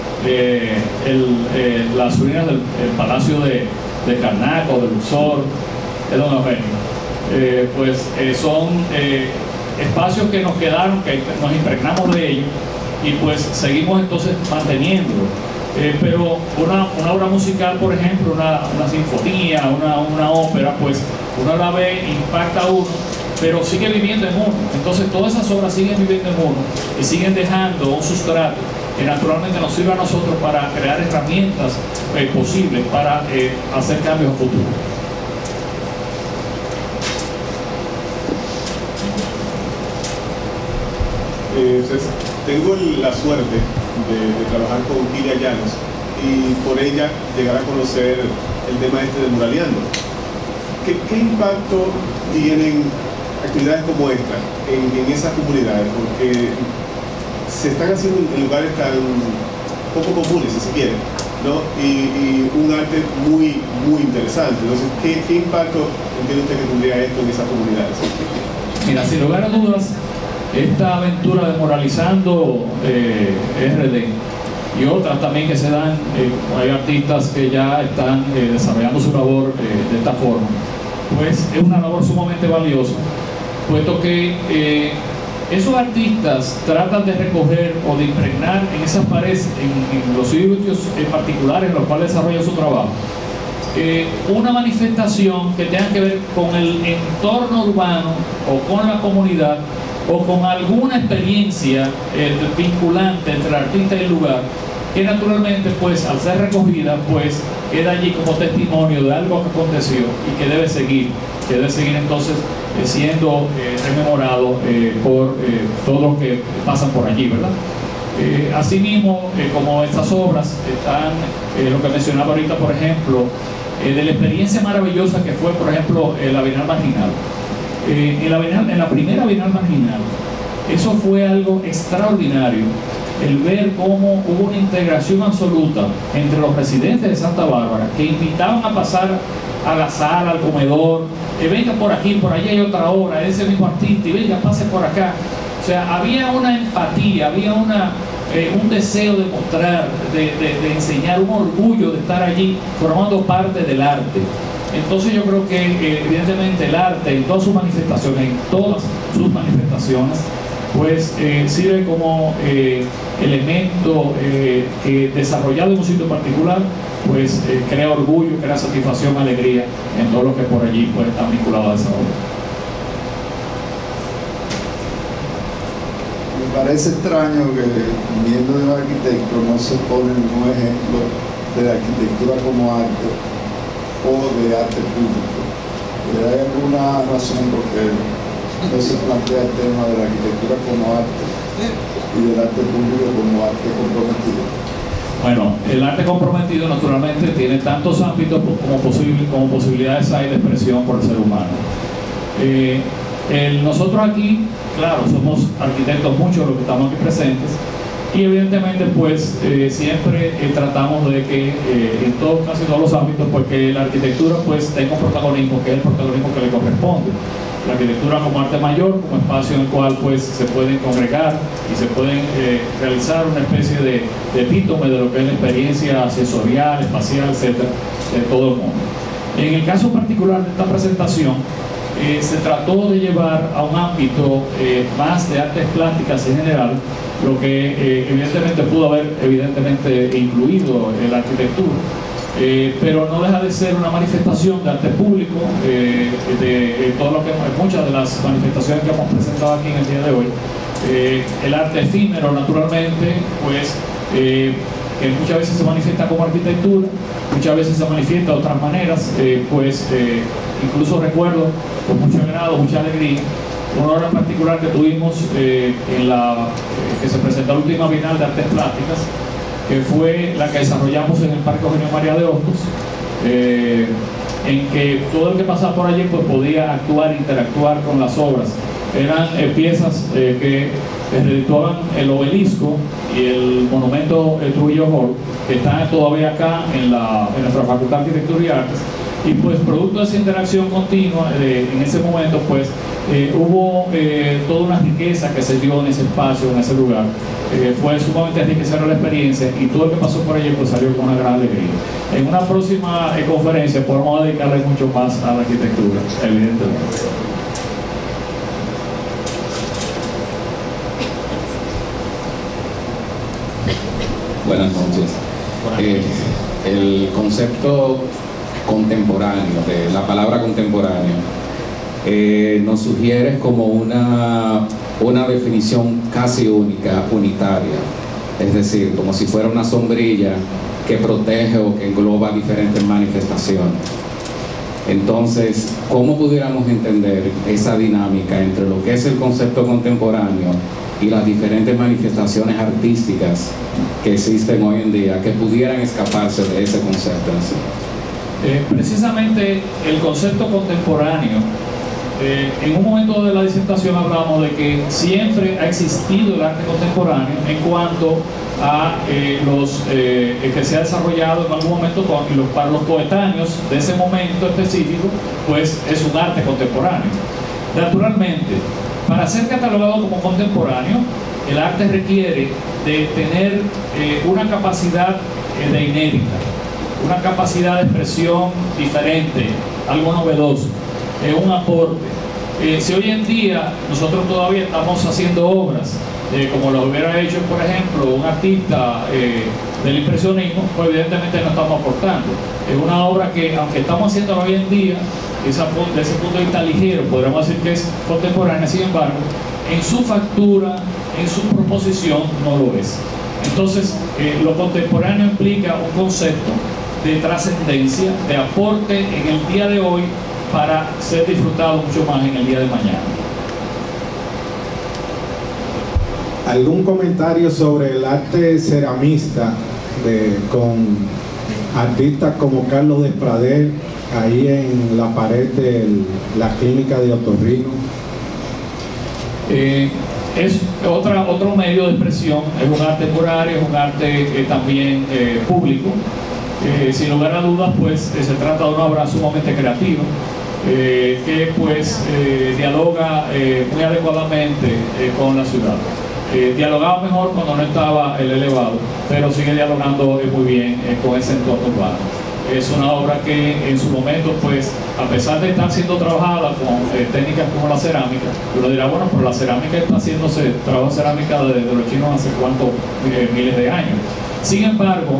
Speaker 4: las ruinas del Palacio de Carnac, de Luxor, de Don Eugenio. Son espacios que nos quedaron, que nos impregnamos de ellos, y pues seguimos entonces manteniéndolo. Pero una obra musical, por ejemplo, una sinfonía, una ópera, pues uno la ve, impacta a uno, pero sigue viviendo en uno. Entonces todas esas obras siguen viviendo en uno y siguen dejando un sustrato que naturalmente nos sirve a nosotros para crear herramientas posibles para hacer cambios a futuro.
Speaker 8: Tengo la suerte de trabajar con Kilia Llanos y por ella llegar a conocer el tema de Muraleando. ¿Qué impacto tienen actividades como esta en esas comunidades? Porque se están haciendo en lugares tan poco comunes, si se quiere, ¿no? Y un arte muy interesante. Entonces, ¿qué impacto entiende usted que tendría esto en esas comunidades?
Speaker 4: Mira, sin lugar a dudas, esta aventura de Moralizando RD y otras también que se dan, hay artistas que ya están desarrollando su labor de esta forma, pues es una labor sumamente valiosa, puesto que esos artistas tratan de recoger o de impregnar en esas paredes, en los sitios particulares en los cuales desarrollan su trabajo, una manifestación que tenga que ver con el entorno urbano o con la comunidad, o con alguna experiencia vinculante entre el artista y el lugar, que naturalmente pues al ser recogida pues queda allí como testimonio de algo que aconteció y que debe seguir entonces siendo rememorado por todos los que pasan por allí, ¿verdad? Asimismo, como estas obras están, lo que mencionaba ahorita, por ejemplo, de la experiencia maravillosa que fue, por ejemplo, la Bienal Marginal. En la primera Bienal Marginal, eso fue algo extraordinario, el ver cómo hubo una integración absoluta entre los residentes de Santa Bárbara, que invitaban a pasar a la sala, al comedor, venga por aquí, por allá hay otra obra, ese mismo artista, y venga, pase por acá. O sea, había una empatía, había un deseo de mostrar, de enseñar, un orgullo de estar allí formando parte del arte. Entonces yo creo que evidentemente el arte en todas sus manifestaciones, pues sirve como elemento que desarrollado en un sitio particular, pues crea orgullo, crea satisfacción, alegría en todo lo que por allí pues está vinculado a esa obra.
Speaker 9: Me parece extraño que viniendo de un arquitecto no se pone un ejemplo de la arquitectura como arte o de arte público. ¿Hay alguna razón por qué no se plantea el tema de la arquitectura como arte y del arte público como arte comprometido?
Speaker 4: Bueno, el arte comprometido naturalmente tiene tantos ámbitos como posibilidades hay de expresión por el ser humano. Nosotros aquí, claro, somos arquitectos, muchos de los que estamos aquí presentes, y evidentemente pues siempre tratamos de que en casi todos los ámbitos, pues que la arquitectura pues tenga un protagonismo, que es el protagonismo que le corresponde. La arquitectura como arte mayor, como espacio en el cual pues se pueden congregar y se pueden realizar una especie de epítome de lo que es la experiencia sensorial, espacial, etcétera, de todo el mundo. En el caso particular de esta presentación, se trató de llevar a un ámbito más de artes plásticas en general, lo que evidentemente pudo haber incluido en la arquitectura. Pero no deja de ser una manifestación de arte público, de todo lo que muchas de las manifestaciones que hemos presentado aquí en el día de hoy. El arte efímero, naturalmente, pues que muchas veces se manifiesta como arquitectura, muchas veces se manifiesta de otras maneras, incluso recuerdo con mucho agrado, mucha alegría, una obra en particular que tuvimos que se presentó en la última Bienal de Artes Plásticas, que fue la que desarrollamos en el Parque Eugenio María de Hostos, en que todo el que pasaba por allí pues podía actuar, interactuar con las obras. Eran piezas que redituaban el obelisco y el monumento Trujillo Hall, que están todavía acá en nuestra Facultad de Arquitectura y Artes, y pues producto de esa interacción continua en ese momento pues hubo toda una riqueza que se dio en ese espacio, en ese lugar. Fue sumamente enriquecedora la experiencia y todo el que pasó por allí pues salió con una gran alegría. En una próxima conferencia podemos dedicarle mucho más a la arquitectura, evidentemente.
Speaker 10: Buenas noches. El concepto contemporáneo, de la palabra contemporáneo, nos sugiere como una definición casi única, unitaria, es decir, como si fuera una sombrilla que protege o que engloba diferentes manifestaciones. Entonces, ¿cómo pudiéramos entender esa dinámica entre lo que es el concepto contemporáneo y las diferentes manifestaciones artísticas que existen hoy en día, que pudieran escaparse de ese concepto en sí?
Speaker 4: Precisamente el concepto contemporáneo, en un momento de la disertación hablamos de que siempre ha existido el arte contemporáneo en cuanto a que se ha desarrollado en algún momento para los coetáneos de ese momento específico, pues es un arte contemporáneo. Naturalmente, para ser catalogado como contemporáneo, el arte requiere de tener una capacidad de inédita, una capacidad de expresión diferente, algo novedoso, un aporte. Si hoy en día nosotros todavía estamos haciendo obras como lo hubiera hecho, por ejemplo, un artista del impresionismo, pues evidentemente no estamos aportando. Es una obra que, aunque estamos haciendo hoy en día, desde ese punto de vista ligero, podríamos decir que es contemporánea, sin embargo, en su factura, en su proposición, no lo es. Entonces, lo contemporáneo implica un concepto de trascendencia, de aporte en el día de hoy para ser disfrutado mucho más en el día de mañana.
Speaker 11: ¿Algún comentario sobre el arte ceramista con artistas como Carlos Despradel ahí en la pared de la clínica de Otorrino?
Speaker 4: Es otro medio de expresión, es un arte temporario, es un arte también público. Sin lugar a dudas, pues se trata de una obra sumamente creativa que pues dialoga muy adecuadamente con la ciudad. Dialogaba mejor cuando no estaba el elevado, pero sigue dialogando muy bien con ese entorno urbano. Es una obra que en su momento, pues, a pesar de estar siendo trabajada con técnicas como la cerámica, uno dirá, bueno, pero la cerámica está haciéndose, trabajo cerámica de los chinos hace cuántos miles de años. Sin embargo,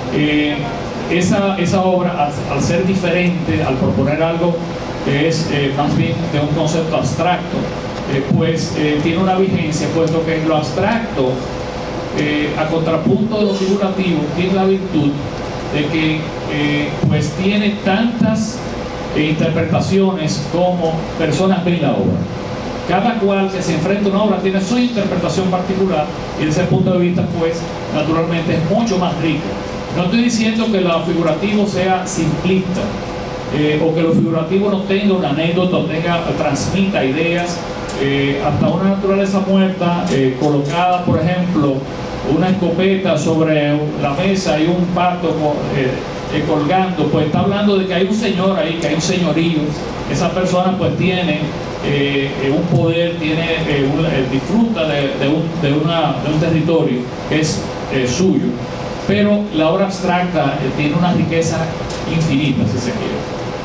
Speaker 4: esa obra, al ser diferente, al proponer algo que es más bien de un concepto abstracto, pues tiene una vigencia, puesto que en lo abstracto, a contrapunto de lo figurativo, tiene la virtud de que pues tiene tantas interpretaciones como personas ven la obra. Cada cual que se enfrenta a una obra tiene su interpretación particular y desde ese punto de vista, pues, naturalmente es mucho más rica. No estoy diciendo que lo figurativo sea simplista o que lo figurativo no tenga una anécdota o transmita ideas. Hasta una naturaleza muerta colocada, por ejemplo, una escopeta sobre la mesa y un pato colgando, pues está hablando de que hay un señor ahí, que hay un señorío. Esa persona pues tiene un poder, disfruta de un territorio que es suyo, pero la obra abstracta tiene una riqueza infinita, si se quiere.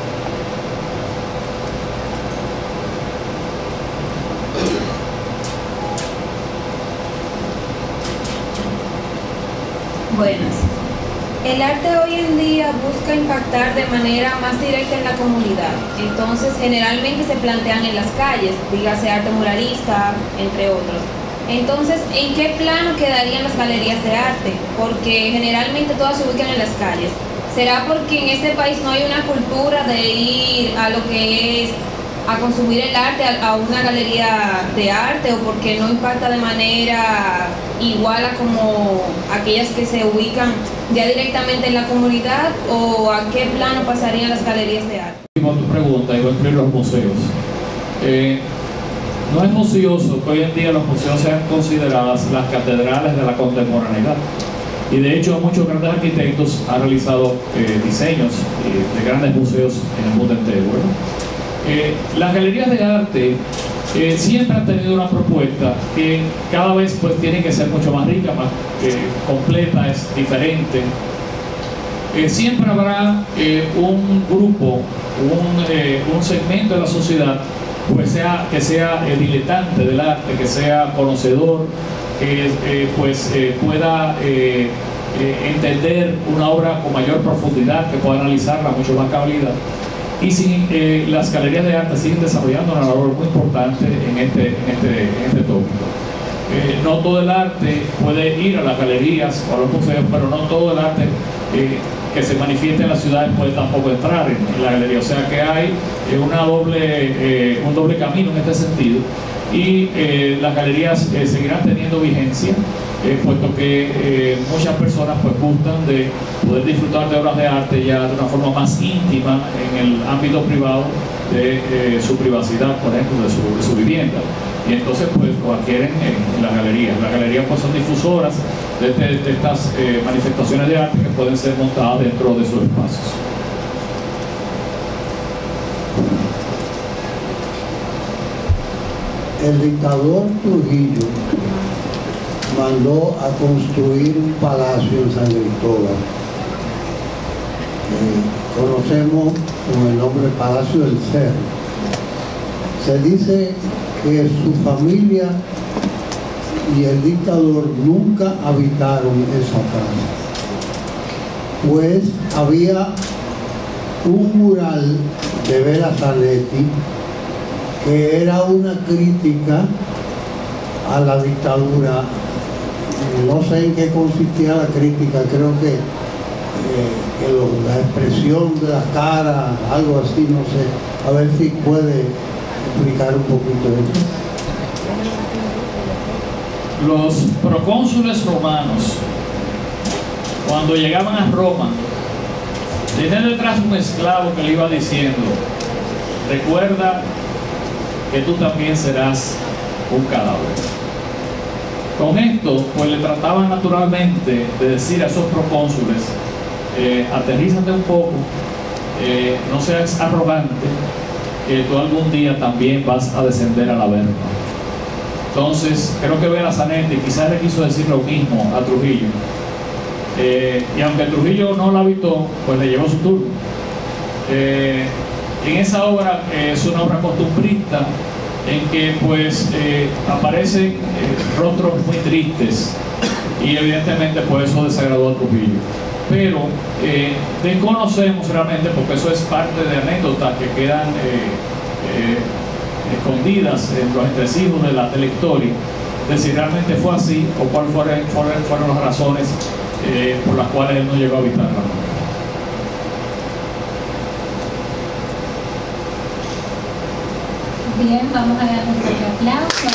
Speaker 12: Buenas. El arte hoy en día busca impactar de manera más directa en la comunidad. Entonces, generalmente se plantean en las calles, dígase arte muralista, entre otros. Entonces, ¿en qué plano quedarían las galerías de arte? Porque generalmente todas se ubican en las calles. ¿Será porque en este país no hay una cultura de ir a lo que es a consumir el arte a una galería de arte, o porque no impacta de manera igual a como aquellas que se ubican ya directamente en la comunidad, o a qué plano pasarían las galerías de arte?
Speaker 4: Tu pregunta, y voy a incluir los museos. No es ocioso que hoy en día los museos sean consideradas las catedrales de la contemporaneidad. Y de hecho muchos grandes arquitectos han realizado diseños de grandes museos en el mundo entero, ¿verdad? Las galerías de arte siempre han tenido una propuesta que cada vez pues tiene que ser mucho más rica, más completa, es diferente. Siempre habrá un grupo, un segmento de la sociedad pues que sea diletante del arte, que sea conocedor, que pueda entender una obra con mayor profundidad, que pueda analizarla mucho más cabalidad. Y si las galerías de arte siguen desarrollando una labor muy importante en este tópico. No todo el arte puede ir a las galerías o a los museos, pero no todo el arte que se manifiesta en las ciudades puede tampoco entrar en la galería. O sea que hay un doble camino en este sentido, y las galerías seguirán teniendo vigencia, puesto que muchas personas pues gustan de poder disfrutar de obras de arte ya de una forma más íntima en el ámbito privado de su privacidad, por ejemplo, de su vivienda. Y entonces pues lo adquieren en las galerías. Las galerías pues son difusoras de estas manifestaciones de arte que pueden ser montadas dentro de sus espacios.
Speaker 13: El dictador Trujillo mandó a construir un palacio en San Cristóbal. Conocemos con el nombre Palacio del Cerro. Se dice que su familia y el dictador nunca habitaron esa casa, pues había un mural de Bela Zanetti que era una crítica a la dictadura no sé en qué consistía la crítica, creo que la expresión de la cara, algo así, no sé, a ver si puede explicar un poquito eso.
Speaker 4: Los procónsules romanos, cuando llegaban a Roma, tenían detrás un esclavo que le iba diciendo: recuerda que tú también serás un cadáver. Con esto, pues le trataban naturalmente de decir a esos procónsules: aterrízate un poco, no seas arrogante, que tú algún día también vas a descender a la verga. Entonces, creo que Vera Zanetti quizás le quiso decir lo mismo a Trujillo. Y aunque Trujillo no la habitó, pues le llevó su turno. En esa obra es una obra costumbrista en que pues aparecen rostros muy tristes y evidentemente pues eso desagradó a Trujillo. Pero desconocemos realmente, porque eso es parte de anécdotas que quedan escondidas en los entresijos de la historia, de si realmente fue así o cuáles fueron las razones por las cuales él no llegó a habitarla.
Speaker 6: Bien, vamos a dar un fuerte aplauso.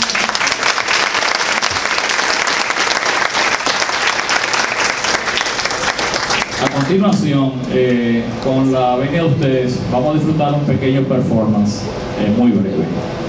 Speaker 4: A continuación, con la venia de ustedes, vamos a disfrutar un pequeño performance muy breve.